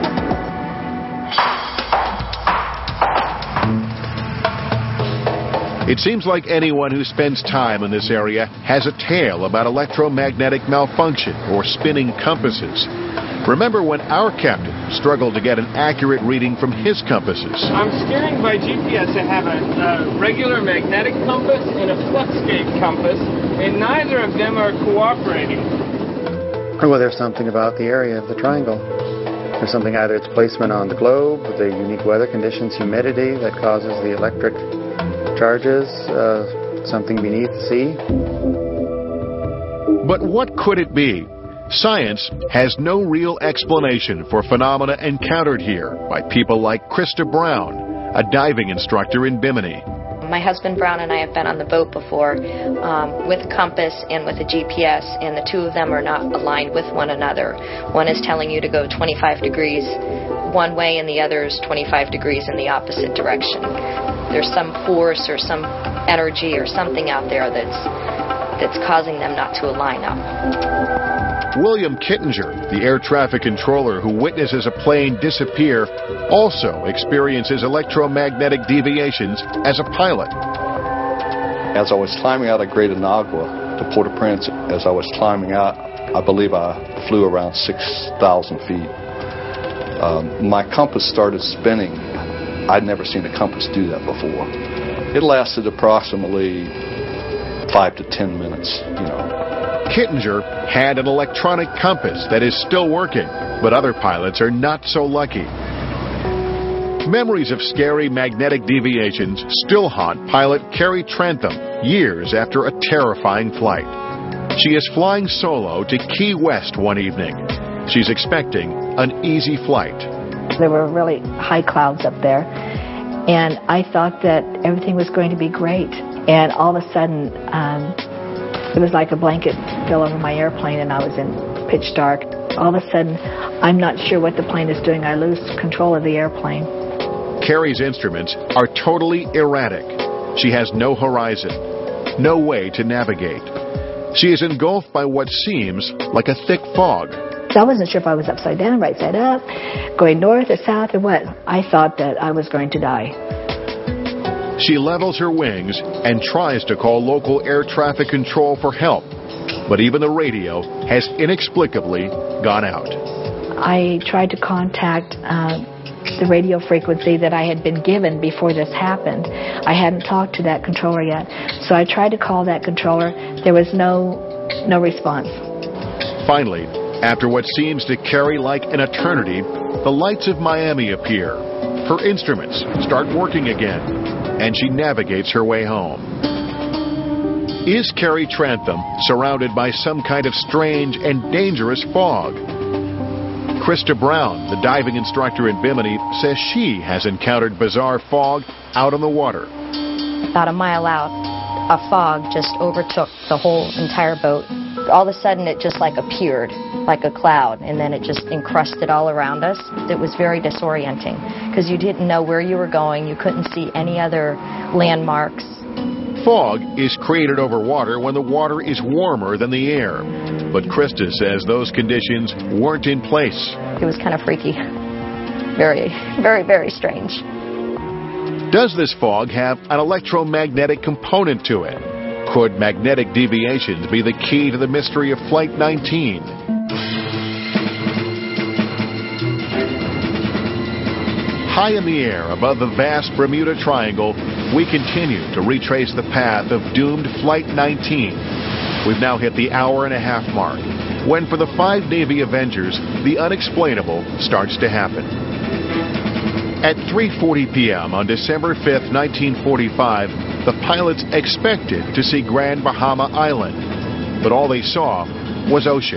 Speaker 1: It seems like anyone who spends time in this area has a tale about electromagnetic malfunction or spinning compasses. Remember when our captain struggled to get an accurate reading from his compasses?
Speaker 10: I'm steering by G P S. I have a uh, regular magnetic compass and a fluxgate compass, and neither of them are cooperating.
Speaker 2: Well, there's something about the area of the triangle. There's something, either its placement on the globe, the unique weather conditions, humidity that causes the electric charges, uh, something beneath the sea.
Speaker 1: But what could it be? Science has no real explanation for phenomena encountered here by people like Krista Brown, a diving instructor in Bimini.
Speaker 8: My husband Brown and I have been on the boat before um, with a compass and with a G P S, and the two of them are not aligned with one another. One is telling you to go twenty-five degrees one way, and the other is twenty-five degrees in the opposite direction. There's some force or some energy or something out there that's that's causing them not to align up.
Speaker 1: William Kittinger, the air traffic controller who witnesses a plane disappear, also experiences electromagnetic deviations as a pilot.
Speaker 14: As I was climbing out of Great Inagua to Port-au-Prince, as I was climbing out, I believe I flew around six thousand feet. Um, my compass started spinning. I'd never seen a compass do that before. It lasted approximately five to ten minutes, you know.
Speaker 1: Kittinger had an electronic compass that is still working, but other pilots are not so lucky. Memories of scary magnetic deviations still haunt pilot Carrie Trantham years after a terrifying flight. She is flying solo to Key West one evening. She's expecting an easy flight.
Speaker 9: There were really high clouds up there, and I thought that everything was going to be great. And all of a sudden, um, it was like a blanket fell over my airplane, and I was in pitch dark. All of a sudden, I'm not sure what the plane is doing. I lose control of the airplane.
Speaker 1: Carrie's instruments are totally erratic. She has no horizon, no way to navigate. She is engulfed by what seems like a thick fog.
Speaker 9: So I wasn't sure if I was upside down, right side up, going north or south or what. I thought that I was going to die.
Speaker 1: She levels her wings and tries to call local air traffic control for help, but even the radio has inexplicably gone out.
Speaker 9: I tried to contact uh, the radio frequency that I had been given before this happened. I hadn't talked to that controller yet, so I tried to call that controller. There was no, no response.
Speaker 1: Finally, after what seems to Carrie like an eternity, the lights of Miami appear. Her instruments start working again, and she navigates her way home. Is Carrie Trantham surrounded by some kind of strange and dangerous fog? Krista Brown, the diving instructor in Bimini, says she has encountered bizarre fog out on the water.
Speaker 8: About a mile out, a fog just overtook the whole entire boat. All of a sudden it just like appeared like a cloud, and then it just encrusted all around us. It was very disorienting because you didn't know where you were going. You couldn't see any other landmarks.
Speaker 1: Fog is created over water when the water is warmer than the air. But Krista says those conditions weren't in place.
Speaker 8: It was kind of freaky. Very, very, very strange.
Speaker 1: Does this fog have an electromagnetic component to it? Could magnetic deviations be the key to the mystery of Flight nineteen? High in the air above the vast Bermuda Triangle, we continue to retrace the path of doomed Flight nineteen. We've now hit the hour and a half mark, when for the five Navy Avengers, the unexplainable starts to happen. At three forty p.m. on December fifth, nineteen forty-five, the pilots expected to see Grand Bahama Island, but all they saw was ocean.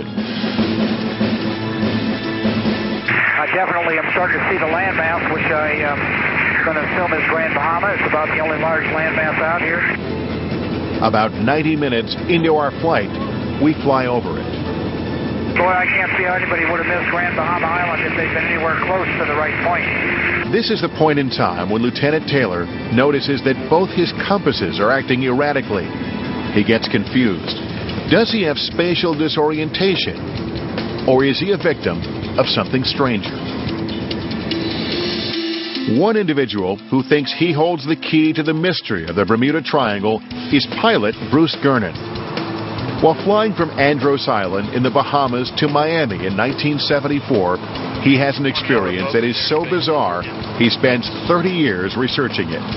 Speaker 17: I definitely am starting to see the landmass, which I am um, going to assume is Grand Bahama. It's about the only large landmass out here.
Speaker 1: About ninety minutes into our flight, we fly over it.
Speaker 17: Boy, I can't see how anybody would have missed Grand Bahama Island if they'd been anywhere close to the right point.
Speaker 1: This is the point in time when Lieutenant Taylor notices that both his compasses are acting erratically. He gets confused. Does he have spatial disorientation? Or is he a victim of something stranger? One individual who thinks he holds the key to the mystery of the Bermuda Triangle is pilot Bruce Gernon. While flying from Andros Island in the Bahamas to Miami in nineteen seventy-four, he has an experience that is so bizarre, he spends thirty years researching it.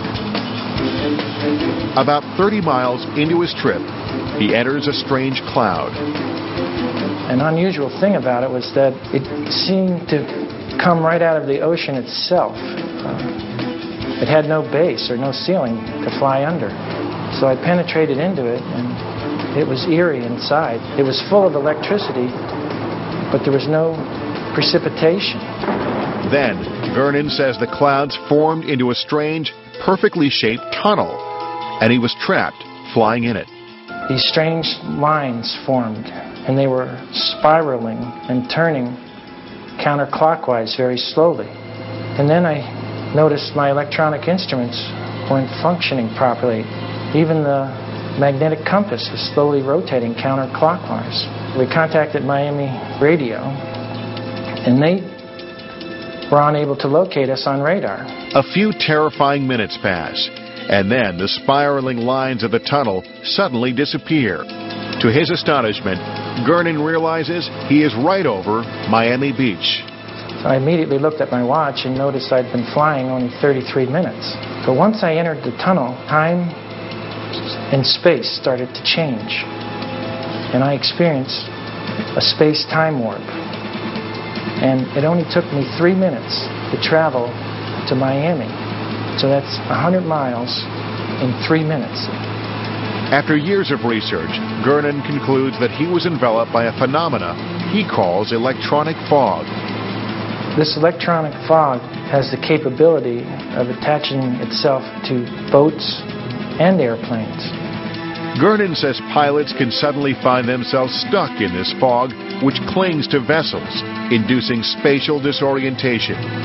Speaker 1: About thirty miles into his trip, he enters a strange cloud.
Speaker 7: An unusual thing about it was that it seemed to come right out of the ocean itself. Uh, it had no base or no ceiling to fly under. So I penetrated into it, and it was eerie inside. It was full of electricity, but there was no precipitation.
Speaker 1: Then, Vernon says the clouds formed into a strange, perfectly shaped tunnel, and he was trapped flying in it.
Speaker 7: These strange lines formed, and they were spiraling and turning counterclockwise very slowly. And then I noticed my electronic instruments weren't functioning properly. Even the magnetic compass was slowly rotating counterclockwise. We contacted Miami Radio, and they were unable to locate us on radar.
Speaker 1: A few terrifying minutes pass, and then the spiraling lines of the tunnel suddenly disappear. To his astonishment, Gernon realizes he is right over Miami Beach.
Speaker 7: So I immediately looked at my watch and noticed I'd been flying only thirty-three minutes. But once I entered the tunnel, time and space started to change, and I experienced a space-time warp. And it only took me three minutes to travel to Miami. So that's one hundred miles in three minutes.
Speaker 1: After years of research, Gernon concludes that he was enveloped by a phenomena he calls electronic fog.
Speaker 7: This electronic fog has the capability of attaching itself to boats and airplanes.
Speaker 1: Gernon says pilots can suddenly find themselves stuck in this fog, which clings to vessels, inducing spatial disorientation.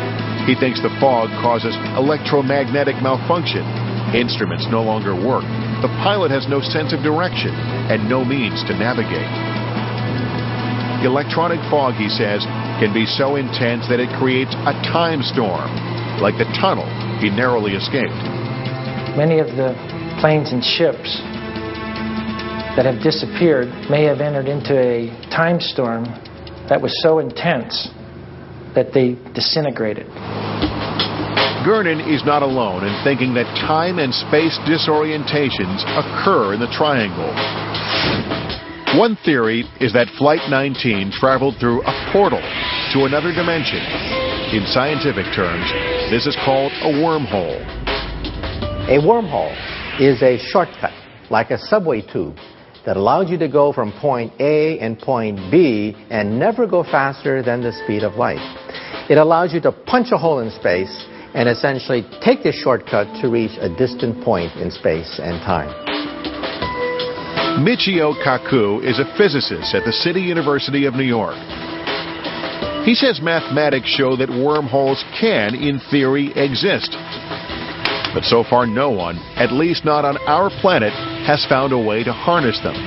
Speaker 1: He thinks the fog causes electromagnetic malfunction. Instruments no longer work. The pilot has no sense of direction and no means to navigate. Electronic fog, he says, can be so intense that it creates a time storm, like the tunnel he narrowly escaped.
Speaker 7: Many of the planes and ships that have disappeared may have entered into a time storm that was so intense that they disintegrated.
Speaker 1: Gernon is not alone in thinking that time and space disorientations occur in the triangle. One theory is that Flight nineteen traveled through a portal to another dimension. In scientific terms, this is called a wormhole.
Speaker 15: A wormhole is a shortcut, like a subway tube, that allows you to go from point A and point B and never go faster than the speed of light. It allows you to punch a hole in space and essentially take the shortcut to reach a distant point in space and time.
Speaker 1: Michio Kaku is a physicist at the City University of New York. He says mathematics show that wormholes can, in theory, exist. But so far no one, at least not on our planet, has found a way to harness them.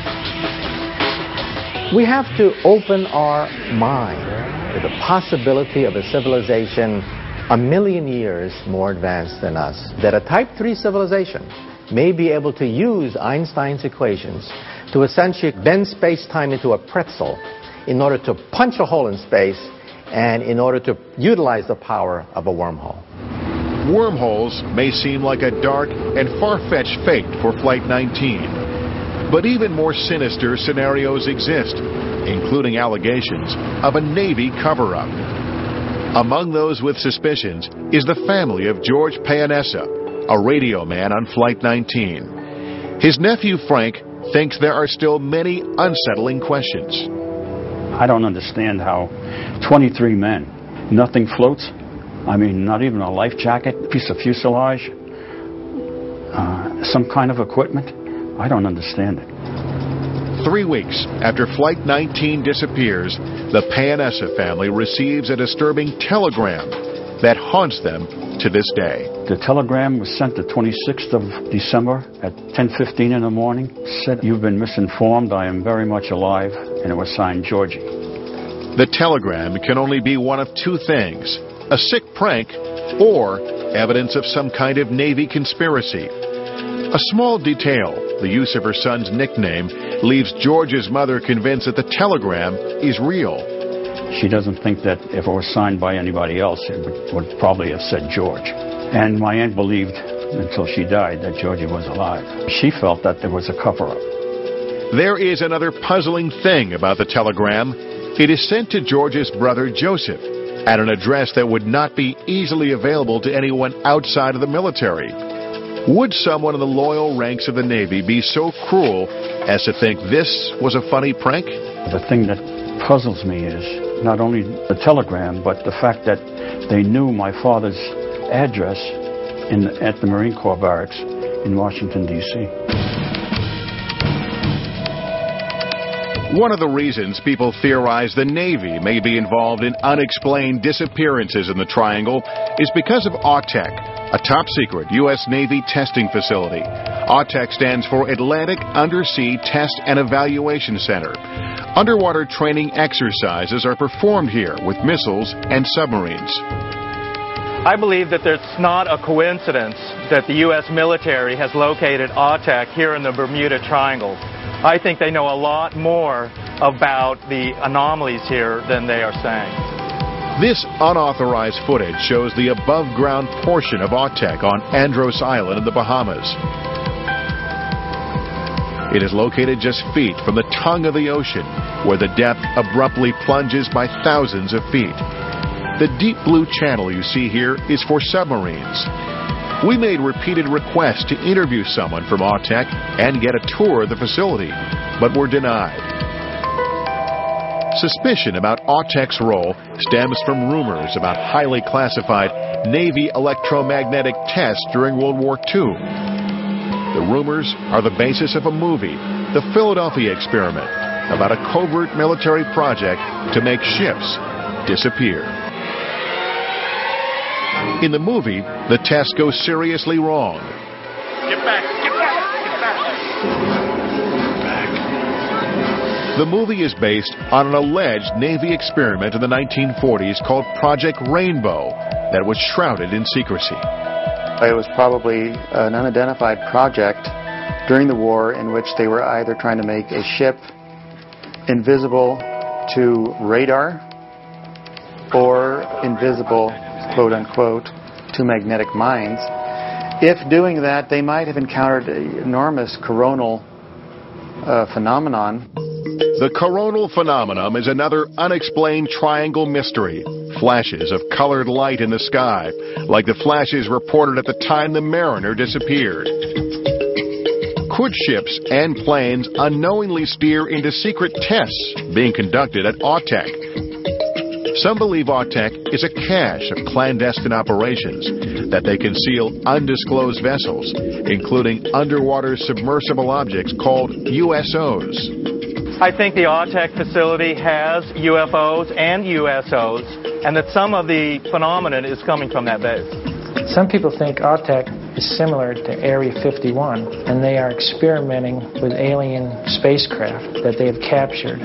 Speaker 15: We have to open our mind to the possibility of a civilization a million years more advanced than us, that a type three civilization may be able to use Einstein's equations to essentially bend space-time into a pretzel in order to punch a hole in space and in order to utilize the power of a wormhole.
Speaker 1: Wormholes may seem like a dark and far-fetched fate for Flight nineteen. But even more sinister scenarios exist, including allegations of a Navy cover-up. Among those with suspicions is the family of George Paonessa, a radio man on Flight nineteen. His nephew Frank thinks there are still many unsettling questions.
Speaker 16: I don't understand how twenty-three men, nothing floats. I mean, not even a life jacket, piece of fuselage, uh, some kind of equipment. I don't understand it.
Speaker 1: Three weeks after Flight nineteen disappears, the Paonessa family receives a disturbing telegram that haunts them to this day.
Speaker 16: The telegram was sent the twenty-sixth of December at ten fifteen in the morning. Said, "You've been misinformed. I am very much alive," and it was signed Georgie.
Speaker 1: The telegram can only be one of two things: a sick prank or evidence of some kind of Navy conspiracy. A small detail, the use of her son's nickname, leaves George's mother convinced that the telegram is real.
Speaker 16: She doesn't think that if it was signed by anybody else, it would, would probably have said George. And my aunt believed, until she died, that Georgie was alive. She felt that there was a cover-up.
Speaker 1: There is another puzzling thing about the telegram. It is sent to George's brother Joseph at an address that would not be easily available to anyone outside of the military. Would someone in the loyal ranks of the Navy be so cruel as to think this was a funny prank?
Speaker 16: The thing that puzzles me is not only the telegram, but the fact that they knew my father's address in the, at the Marine Corps barracks in Washington, D C
Speaker 1: One of the reasons people theorize the Navy may be involved in unexplained disappearances in the Triangle is because of A T E C, a top-secret U S Navy testing facility. A T E C stands for Atlantic Undersea Test and Evaluation Center. Underwater training exercises are performed here with missiles and submarines.
Speaker 20: I believe that it's not a coincidence that the U S military has located A T E C here in the Bermuda Triangle. I think they know a lot more about the anomalies here than they are saying.
Speaker 1: This unauthorized footage shows the above-ground portion of A T E C on Andros Island in the Bahamas. It is located just feet from the tongue of the ocean, where the depth abruptly plunges by thousands of feet. The deep blue channel you see here is for submarines. We made repeated requests to interview someone from A T E C and get a tour of the facility, but were denied. Suspicion about A T E C's role stems from rumors about highly classified Navy electromagnetic tests during World War Two. The rumors are the basis of a movie, The Philadelphia Experiment, about a covert military project to make ships disappear. In the movie, the test goes seriously wrong.
Speaker 17: Get back, get back, get back.
Speaker 1: The movie is based on an alleged Navy experiment in the nineteen forties called Project Rainbow that was shrouded in secrecy.
Speaker 2: It was probably an unidentified project during the war in which they were either trying to make a ship invisible to radar or invisible, quote unquote, to magnetic mines. If doing that, they might have encountered an enormous coronal uh, phenomenon.
Speaker 1: The coronal phenomenon is another unexplained triangle mystery. Flashes of colored light in the sky, like the flashes reported at the time the Mariner disappeared. Could ships and planes unknowingly steer into secret tests being conducted at AUTEC? Some believe AUTEC is a cache of clandestine operations that they conceal undisclosed vessels, including underwater submersible objects called U S Os.
Speaker 20: I think the AUTEC facility has U F Os and U S Os, and that some of the phenomenon is coming from that base.
Speaker 7: Some people think AUTEC is similar to Area fifty-one, and they are experimenting with alien spacecraft that they have captured.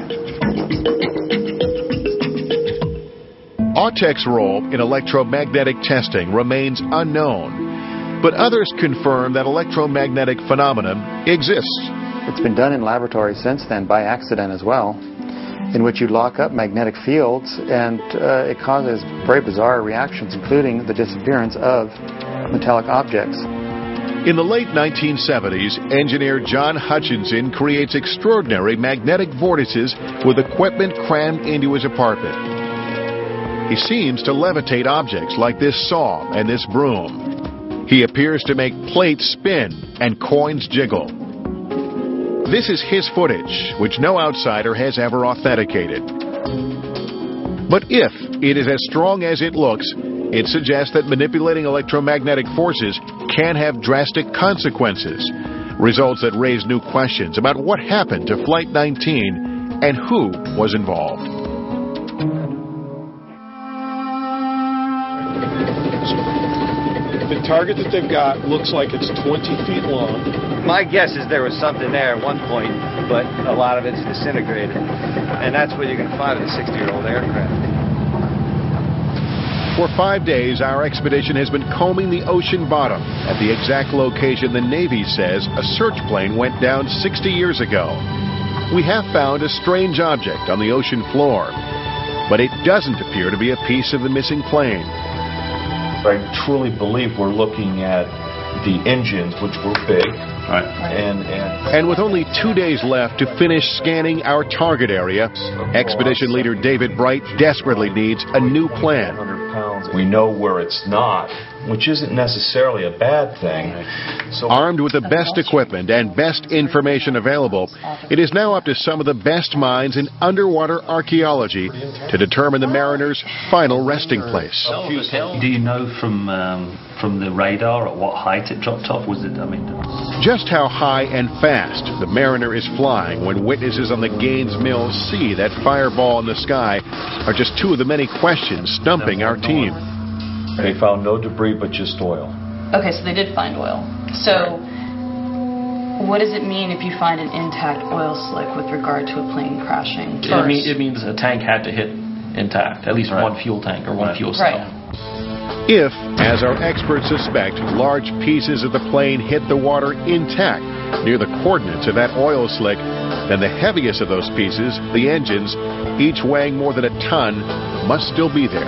Speaker 1: AUTEC's role in electromagnetic testing remains unknown, but others confirm that electromagnetic phenomena exists.
Speaker 2: It's been done in laboratories since then by accident as well, in which you lock up magnetic fields and uh, it causes very bizarre reactions, including the disappearance of metallic objects.
Speaker 1: In the late nineteen seventies, engineer John Hutchinson creates extraordinary magnetic vortices with equipment crammed into his apartment. He seems to levitate objects like this saw and this broom. He appears to make plates spin and coins jiggle. This is his footage, which no outsider has ever authenticated. But if it is as strong as it looks, it suggests that manipulating electromagnetic forces can have drastic consequences, results that raise new questions about what happened to Flight nineteen and who was involved.
Speaker 19: The target that they've got looks like it's twenty feet long.
Speaker 21: My guess is there was something there at one point, but a lot of it's disintegrated. And that's where you can find a sixty-year-old aircraft.
Speaker 1: For five days, our expedition has been combing the ocean bottom at the exact location the Navy says a search plane went down sixty years ago. We have found a strange object on the ocean floor, but it doesn't appear to be a piece of the missing plane.
Speaker 22: I truly believe we're looking at the engines, which were big. Right. And, and,
Speaker 1: and with only two days left to finish scanning our target area, expedition leader David Bright desperately needs a new plan.
Speaker 22: We know where it's not, which isn't necessarily a bad thing. So,
Speaker 1: armed with the best equipment and best information available, it is now up to some of the best minds in underwater archaeology to determine the Mariner's final resting place.
Speaker 23: Do you know from um, from the radar at what height it dropped off? Was it? I mean,
Speaker 1: just how high and fast the Mariner is flying when witnesses on the Gaines Mill see that fireball in the sky are just two of the many questions stumping our team.
Speaker 22: They found no debris but just oil.
Speaker 24: Okay, so they did find oil. So what does it mean if you find an intact oil slick with regard to a plane crashing?
Speaker 18: It, mean, it means a tank had to hit intact, at least right. one fuel tank or one right. fuel cell.
Speaker 24: Right.
Speaker 1: If, as our experts suspect, large pieces of the plane hit the water intact near the coordinates of that oil slick, then the heaviest of those pieces, the engines, each weighing more than a ton, must still be there.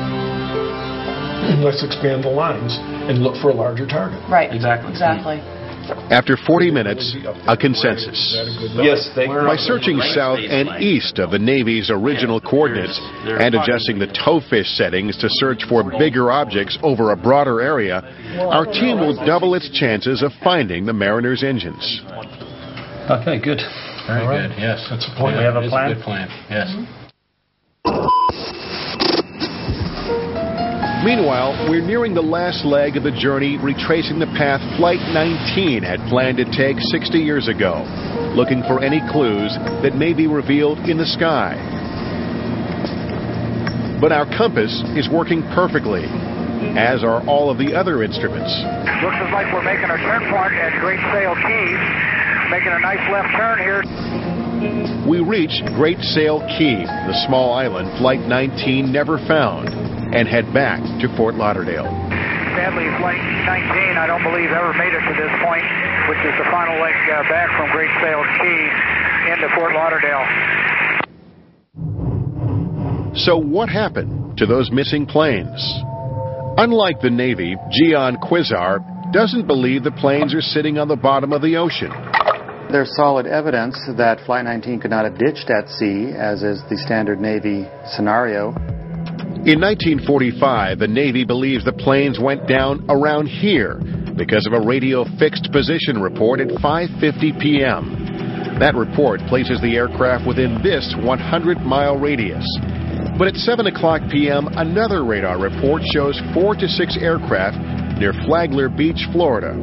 Speaker 19: Let's expand the lines and look for a larger target.
Speaker 24: Right.
Speaker 18: Exactly.
Speaker 24: Exactly.
Speaker 1: After forty minutes, a consensus.
Speaker 22: Yes, they
Speaker 1: By searching south and east of the Navy's original coordinates and adjusting the towfish settings to search for bigger objects over a broader area, our team will double its chances of finding the Mariner's engines.
Speaker 23: Okay, good.
Speaker 4: Very right. good, yes.
Speaker 19: That's a plan.
Speaker 23: We have a plan?
Speaker 4: A good plan, yes. Mm-hmm.
Speaker 1: Meanwhile, we're nearing the last leg of the journey, retracing the path Flight nineteen had planned to take sixty years ago, looking for any clues that may be revealed in the sky. But our compass is working perfectly. as are all of the other instruments.
Speaker 5: Looks as like we're making our turn point at Great Sail Key. Making a nice left turn here.
Speaker 1: We reach Great Sail Key, the small island Flight nineteen never found, and head back to Fort Lauderdale.
Speaker 5: Sadly, Flight nineteen, I don't believe, ever made it to this point, which is the final leg uh, back from Great Sail Key into Fort Lauderdale.
Speaker 1: So what happened to those missing planes? Unlike the Navy, Gian Quizar doesn't believe the planes are sitting on the bottom of the ocean.
Speaker 2: There's solid evidence that Flight nineteen could not have ditched at sea, as is the standard Navy scenario.
Speaker 1: In nineteen forty-five, the Navy believes the planes went down around here because of a radio fixed position report at five fifty p m That report places the aircraft within this hundred mile radius. But at seven o'clock p m, another radar report shows four to six aircraft near Flagler Beach, Florida.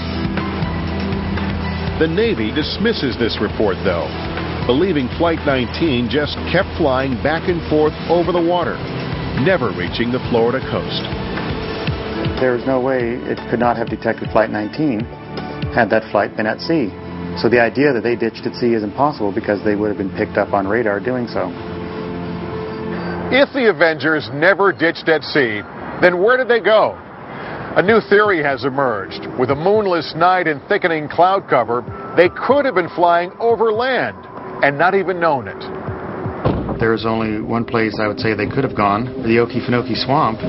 Speaker 1: The Navy dismisses this report, though, believing Flight nineteen just kept flying back and forth over the water, never reaching the Florida coast.
Speaker 2: There is no way it could not have detected Flight nineteen had that flight been at sea. So the idea that they ditched at sea is impossible because they would have been picked up on radar doing so.
Speaker 1: If the Avengers never ditched at sea, then where did they go? A new theory has emerged. With a moonless night and thickening cloud cover, they could have been flying over land and not even known it.
Speaker 2: There's only one place I would say they could have gone, the Okefenokee Swamp.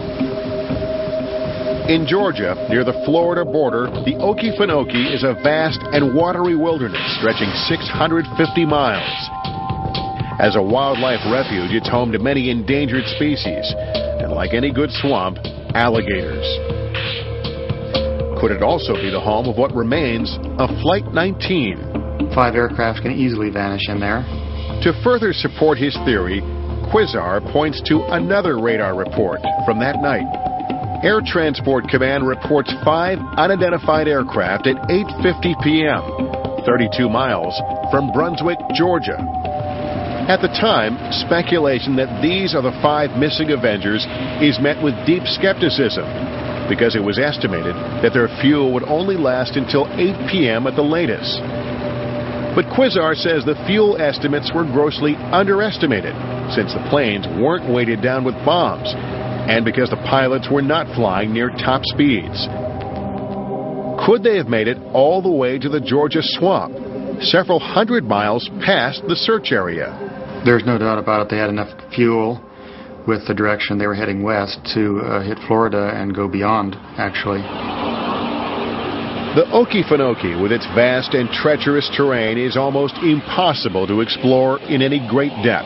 Speaker 1: In Georgia, near the Florida border, the Okefenokee is a vast and watery wilderness stretching six hundred fifty miles. As a wildlife refuge, it's home to many endangered species, and like any good swamp, alligators. Could it also be the home of what remains of Flight nineteen?
Speaker 2: Five aircraft can easily vanish in there.
Speaker 1: To further support his theory, Quizar points to another radar report from that night. Air Transport Command reports five unidentified aircraft at eight fifty p m, thirty-two miles from Brunswick, Georgia. At the time, speculation that these are the five missing Avengers is met with deep skepticism, because it was estimated that their fuel would only last until eight p m at the latest. But Quizar says the fuel estimates were grossly underestimated, since the planes weren't weighted down with bombs, and because the pilots were not flying near top speeds. Could they have made it all the way to the Georgia swamp, several hundred miles past the search area?
Speaker 2: There's no doubt about it. They had enough fuel with the direction they were heading west to uh, hit Florida and go beyond, actually.
Speaker 1: The Okefenokee, with its vast and treacherous terrain, is almost impossible to explore in any great depth.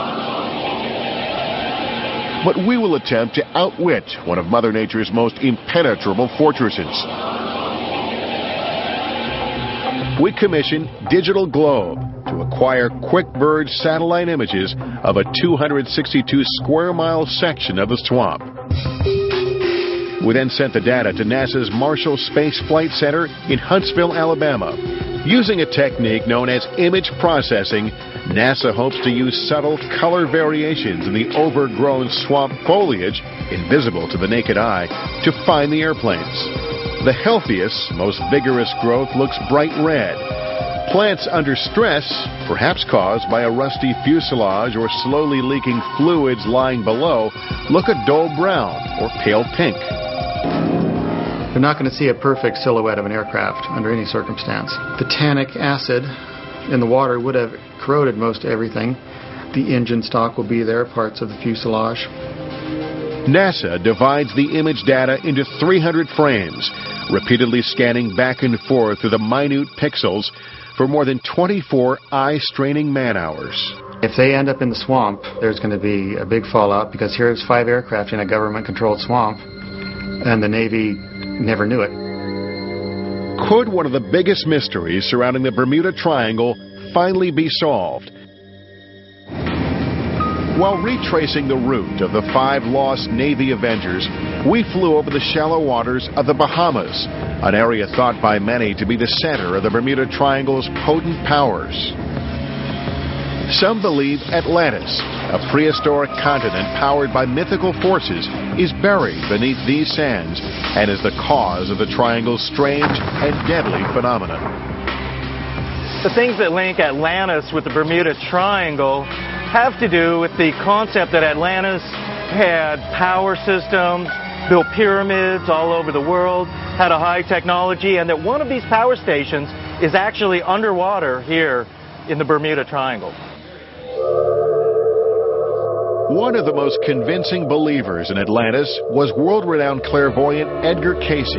Speaker 1: But we will attempt to outwit one of Mother Nature's most impenetrable fortresses. We commissioned Digital Globe to acquire QuickBird satellite images of a two hundred sixty-two square mile section of the swamp. We then sent the data to NASA's Marshall Space Flight Center in Huntsville, Alabama. Using a technique known as image processing, NASA hopes to use subtle color variations in the overgrown swamp foliage, invisible to the naked eye, to find the airplanes. The healthiest, most vigorous growth looks bright red. Plants under stress, perhaps caused by a rusty fuselage or slowly leaking fluids lying below, look a dull brown or pale pink.
Speaker 2: They're not going to see a perfect silhouette of an aircraft under any circumstance. The tannic acid in the water would have corroded most everything. The engine stock will be there, parts of the fuselage.
Speaker 1: NASA divides the image data into three hundred frames, repeatedly scanning back and forth through the minute pixels for more than twenty-four eye-straining man-hours.
Speaker 2: If they end up in the swamp, there's going to be a big fallout, because here's five aircraft in a government-controlled swamp, and the Navy never knew it.
Speaker 1: Could one of the biggest mysteries surrounding the Bermuda Triangle finally be solved? While retracing the route of the five lost Navy Avengers, we flew over the shallow waters of the Bahamas, an area thought by many to be the center of the Bermuda Triangle's potent powers. Some believe Atlantis, a prehistoric continent powered by mythical forces, is buried beneath these sands and is the cause of the triangle's strange and deadly phenomenon.
Speaker 20: The things that link Atlantis with the Bermuda Triangle have to do with the concept that Atlantis had power systems, built pyramids all over the world, had a high technology, and that one of these power stations is actually underwater here in the Bermuda Triangle.
Speaker 1: One of the most convincing believers in Atlantis was world-renowned clairvoyant Edgar Cayce.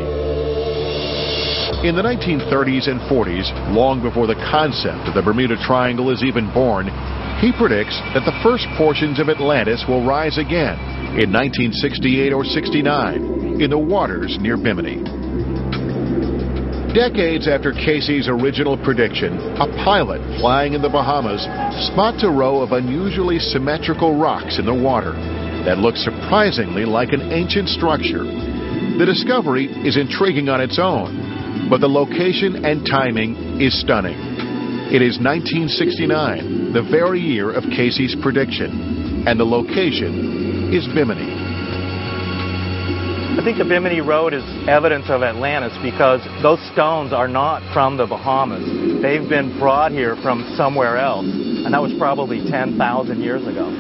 Speaker 1: In the nineteen thirties and forties, long before the concept of the Bermuda Triangle is even born, he predicts that the first portions of Atlantis will rise again in nineteen sixty-eight or sixty-nine in the waters near Bimini. Decades after Cayce's original prediction, a pilot flying in the Bahamas spots a row of unusually symmetrical rocks in the water that look surprisingly like an ancient structure. The discovery is intriguing on its own, but the location and timing is stunning. It is nineteen sixty-nine, the very year of Cayce's prediction, and the location is Bimini.
Speaker 20: I think the Bimini Road is evidence of Atlantis because those stones are not from the Bahamas. They've been brought here from somewhere else, and that was probably ten thousand years ago.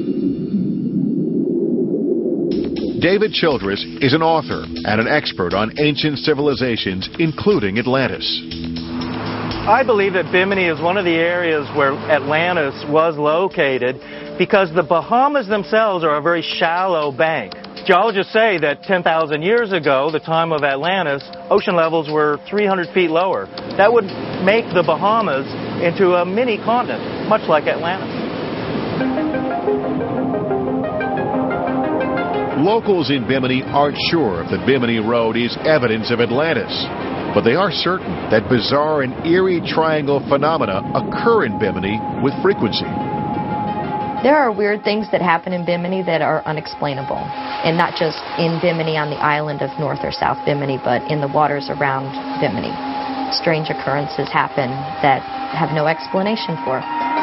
Speaker 1: David Childress is an author and an expert on ancient civilizations, including Atlantis.
Speaker 20: I believe that Bimini is one of the areas where Atlantis was located because the Bahamas themselves are a very shallow bank. Geologists say that ten thousand years ago, the time of Atlantis, ocean levels were three hundred feet lower. That would make the Bahamas into a mini continent, much like Atlantis.
Speaker 1: Locals in Bimini aren't sure if the Bimini Road is evidence of Atlantis, but they are certain that bizarre and eerie triangle phenomena occur in Bimini with frequency.
Speaker 8: There are weird things that happen in Bimini that are unexplainable, and not just in Bimini on the island of North or South Bimini, but in the waters around Bimini. Strange occurrences happen that have no explanation for.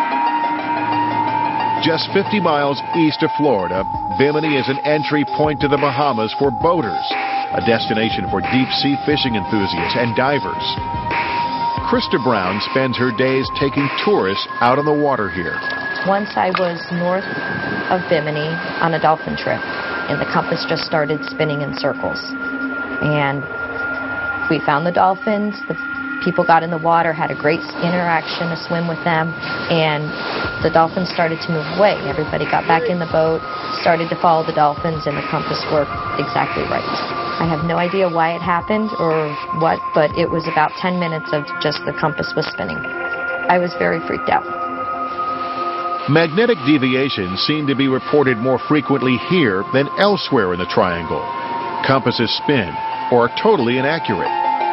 Speaker 1: Just fifty miles east of Florida, Bimini is an entry point to the Bahamas for boaters, a destination for deep-sea fishing enthusiasts and divers. Krista Brown spends her days taking tourists out on the water here.
Speaker 8: Once I was north of Bimini on a dolphin trip, and the compass just started spinning in circles. And we found the dolphins, the people got in the water, had a great interaction, a swim with them, and the dolphins started to move away. Everybody got back in the boat, started to follow the dolphins, and the compass worked exactly right. I have no idea why it happened or what, but it was about ten minutes of just the compass was spinning. I was very freaked out.
Speaker 1: Magnetic deviations seem to be reported more frequently here than elsewhere in the triangle. Compasses spin or are totally inaccurate.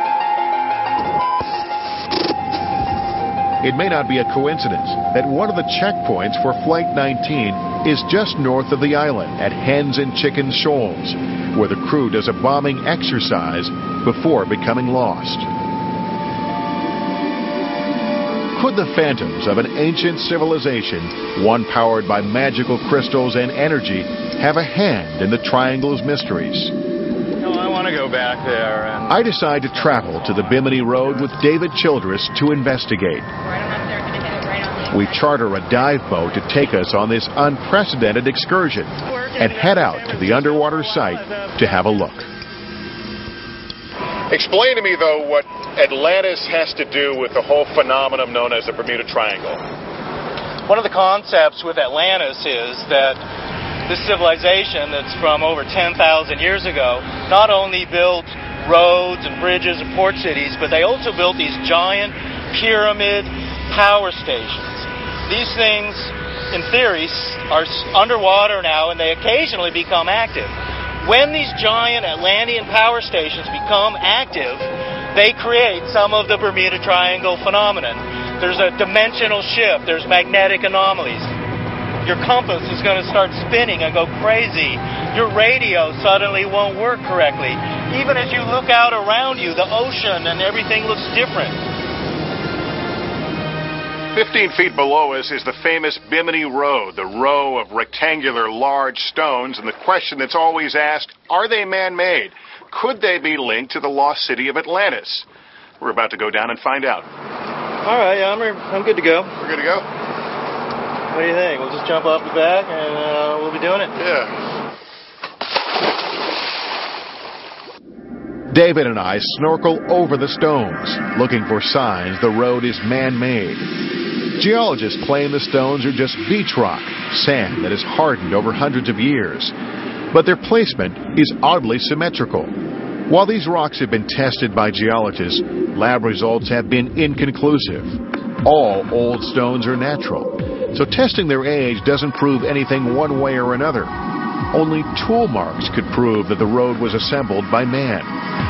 Speaker 1: It may not be a coincidence that one of the checkpoints for Flight nineteen is just north of the island at Hens and Chickens Shoals, where the crew does a bombing exercise before becoming lost. Could the phantoms of an ancient civilization, one powered by magical crystals and energy, have a hand in the Triangle's mysteries?
Speaker 20: No, I want to go back there. And
Speaker 1: I decide to travel to the Bimini Road with David Childress to investigate. We charter a dive boat to take us on this unprecedented excursion and head out to the underwater site to have a look. Explain to me, though, what Atlantis has to do with the whole phenomenon known as the Bermuda Triangle.
Speaker 20: One of the concepts with Atlantis is that this civilization that's from over ten thousand years ago not only built roads and bridges and port cities, but they also built these giant pyramid power stations. These things, in theory, are underwater now, and they occasionally become active. When these giant Atlantean power stations become active, they create some of the Bermuda Triangle phenomenon. There's a dimensional shift. There's magnetic anomalies. Your compass is going to start spinning and go crazy. Your radio suddenly won't work correctly. Even as you look out around you, the ocean and everything looks different.
Speaker 1: fifteen feet below us is the famous Bimini Road, the row of rectangular large stones, and the question that's always asked, are they man-made? Could they be linked to the lost city of Atlantis? We're about to go down and find out.
Speaker 20: All right, I'm, I'm good to go.
Speaker 1: We're good to go?
Speaker 20: What do you think? We'll just jump off the back and uh, we'll be doing it?
Speaker 1: Yeah. David and I snorkel over the stones, looking for signs the road is man-made. Geologists claim the stones are just beach rock, sand that has hardened over hundreds of years. But their placement is oddly symmetrical. While these rocks have been tested by geologists, lab results have been inconclusive. All old stones are natural, so testing their age doesn't prove anything one way or another. Only tool marks could prove that the road was assembled by man.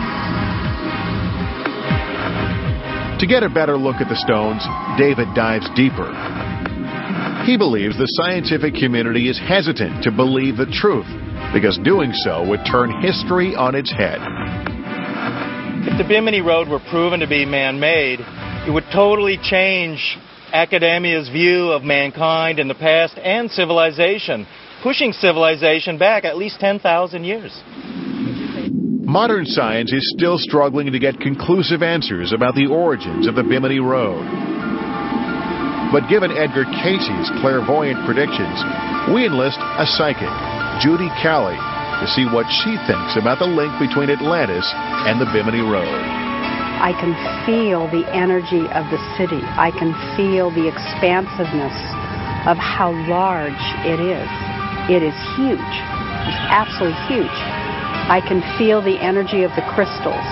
Speaker 1: To get a better look at the stones, David dives deeper. He believes the scientific community is hesitant to believe the truth, because doing so would turn history on its head.
Speaker 20: If the Bimini Road were proven to be man-made, it would totally change academia's view of mankind in the past and civilization, pushing civilization back at least ten thousand years.
Speaker 1: Modern science is still struggling to get conclusive answers about the origins of the Bimini Road. But given Edgar Casey's clairvoyant predictions, we enlist a psychic, Judy Calley, to see what she thinks about the link between Atlantis and the Bimini Road.
Speaker 6: I can feel the energy of the city. I can feel the expansiveness of how large it is. It is huge. It's absolutely huge. I can feel the energy of the crystals.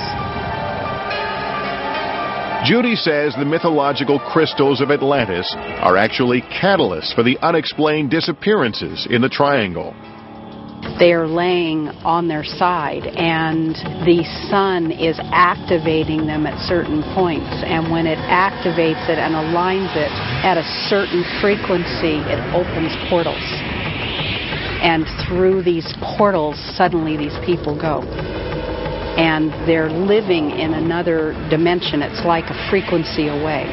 Speaker 1: Judy says the mythological crystals of Atlantis are actually catalysts for the unexplained disappearances in the triangle.
Speaker 6: They are laying on their side, and the sun is activating them at certain points. And when it activates it and aligns it at a certain frequency, it opens portals. And through these portals, suddenly these people go. And they're living in another dimension. It's like a frequency away.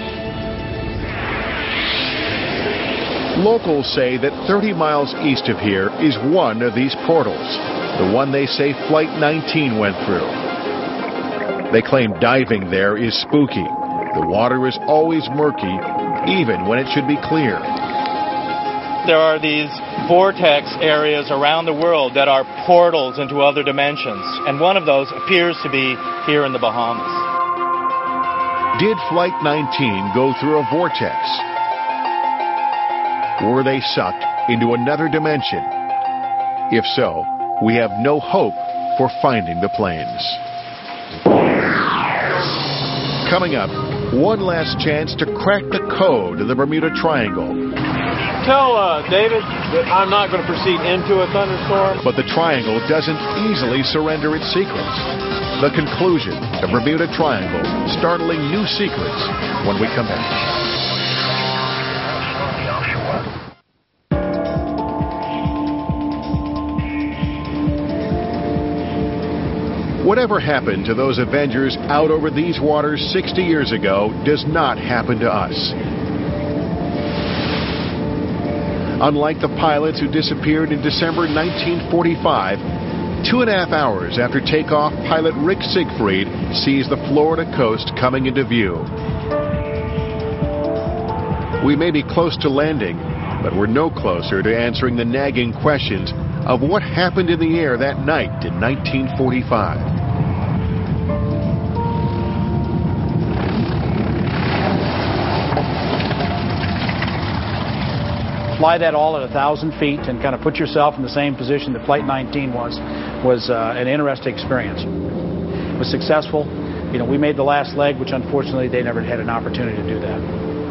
Speaker 1: Locals say that thirty miles east of here is one of these portals, the one they say Flight nineteen went through. They claim diving there is spooky. The water is always murky, even when it should be clear.
Speaker 20: There are these vortex areas around the world that are portals into other dimensions, and one of those appears to be here in the Bahamas.
Speaker 1: Did Flight nineteen go through a vortex? Were they sucked into another dimension? If so, we have no hope for finding the planes. Coming up, one last chance to crack the code of the Bermuda Triangle.
Speaker 10: Tell uh, David that I'm not going to proceed into a thunderstorm.
Speaker 1: But the triangle doesn't easily surrender its secrets. The conclusion of Bermuda Triangle, startling new secrets when we come back. Whatever happened to those Avengers out over these waters sixty years ago does not happen to us. Unlike the pilots who disappeared in December nineteen forty-five, two and a half hours after takeoff, pilot Rick Siegfried sees the Florida coast coming into view. We may be close to landing, but we're no closer to answering the nagging questions of what happened in the air that night in nineteen forty-five.
Speaker 11: Fly that all at a thousand feet and kind of put yourself in the same position that Flight nineteen was, was uh, an interesting experience. It was successful. You know, we made the last leg, which unfortunately they never had an opportunity to do that.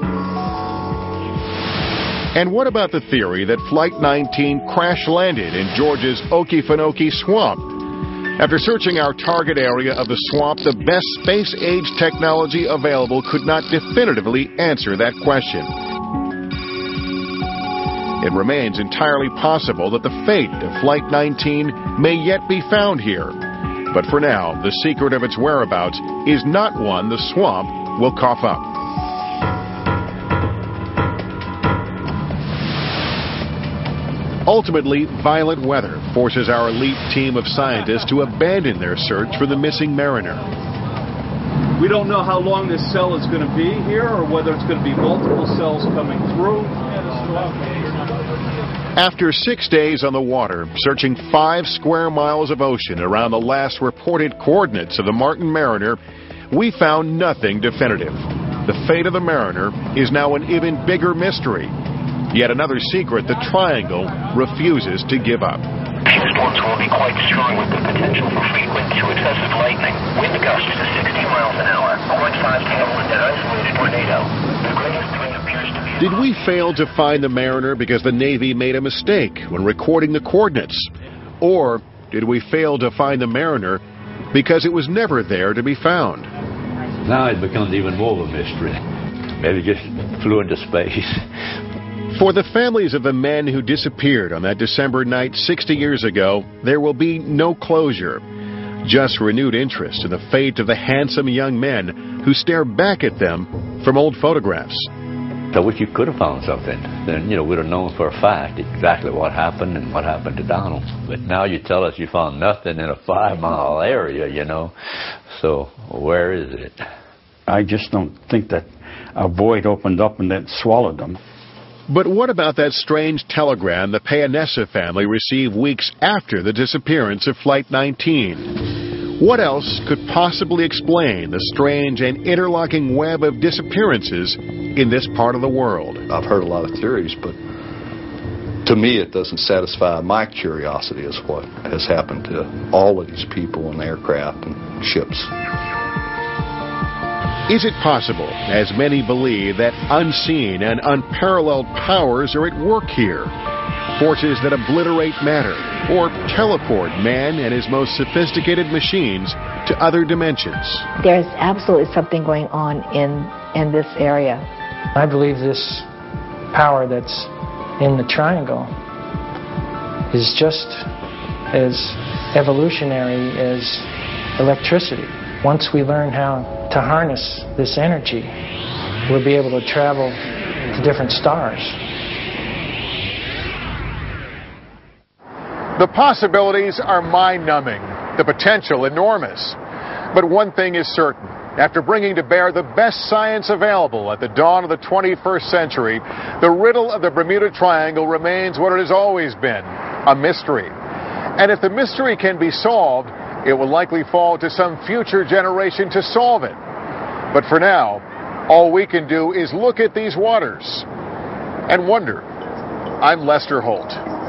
Speaker 1: And what about the theory that Flight nineteen crash-landed in Georgia's Okefenokee Swamp? After searching our target area of the swamp, the best space-age technology available could not definitively answer that question. It remains entirely possible that the fate of Flight nineteen may yet be found here. But for now, the secret of its whereabouts is not one the swamp will cough up. Ultimately, violent weather forces our elite team of scientists to abandon their search for the missing mariner.
Speaker 3: We don't know how long this cell is going to be here or whether it's going to be multiple cells coming through.
Speaker 1: After six days on the water, searching five square miles of ocean around the last reported coordinates of the Martin Mariner, we found nothing definitive. The fate of the Mariner is now an even bigger mystery. Yet another secret the Triangle refuses to give up.
Speaker 12: Storms will be quite strong with the potential for frequent to excessive lightning. Wind gusts to sixty miles an hour. zero point five to an isolated tornado. The greatest threat appears to be...
Speaker 1: Did we fail to find the Mariner because the Navy made a mistake when recording the coordinates? Or did we fail to find the Mariner because it was never there to be found?
Speaker 13: Now it becomes even more of a mystery. Maybe just flew into space.
Speaker 1: For the families of the men who disappeared on that December night sixty years ago, there will be no closure. Just renewed interest in the fate of the handsome young men who stare back at them from old photographs.
Speaker 13: I wish you could have found something. Then, you know, we'd have known for a fact exactly what happened and what happened to Donald. But now you tell us you found nothing in a five-mile area, you know. So where is it?
Speaker 16: I just don't think that a void opened up and then swallowed them.
Speaker 1: But what about that strange telegram the Payanessa family received weeks after the disappearance of Flight nineteen? What else could possibly explain the strange and interlocking web of disappearances in this part of the world?
Speaker 14: I've heard a lot of theories, but to me it doesn't satisfy my curiosity as what has happened to all of these people and aircraft and ships.
Speaker 1: Is it possible, as many believe, that unseen and unparalleled powers are at work here? Forces that obliterate matter or teleport man and his most sophisticated machines to other dimensions.
Speaker 9: There's absolutely something going on in, in this area.
Speaker 7: I believe this power that's in the triangle is just as evolutionary as electricity. Once we learn how to harness this energy, we'll be able to travel to different stars.
Speaker 1: The possibilities are mind-numbing, the potential enormous. But one thing is certain. After bringing to bear the best science available at the dawn of the twenty-first century, the riddle of the Bermuda Triangle remains what it has always been, a mystery. And if the mystery can be solved, it will likely fall to some future generation to solve it. But for now, all we can do is look at these waters and wonder. I'm Lester Holt.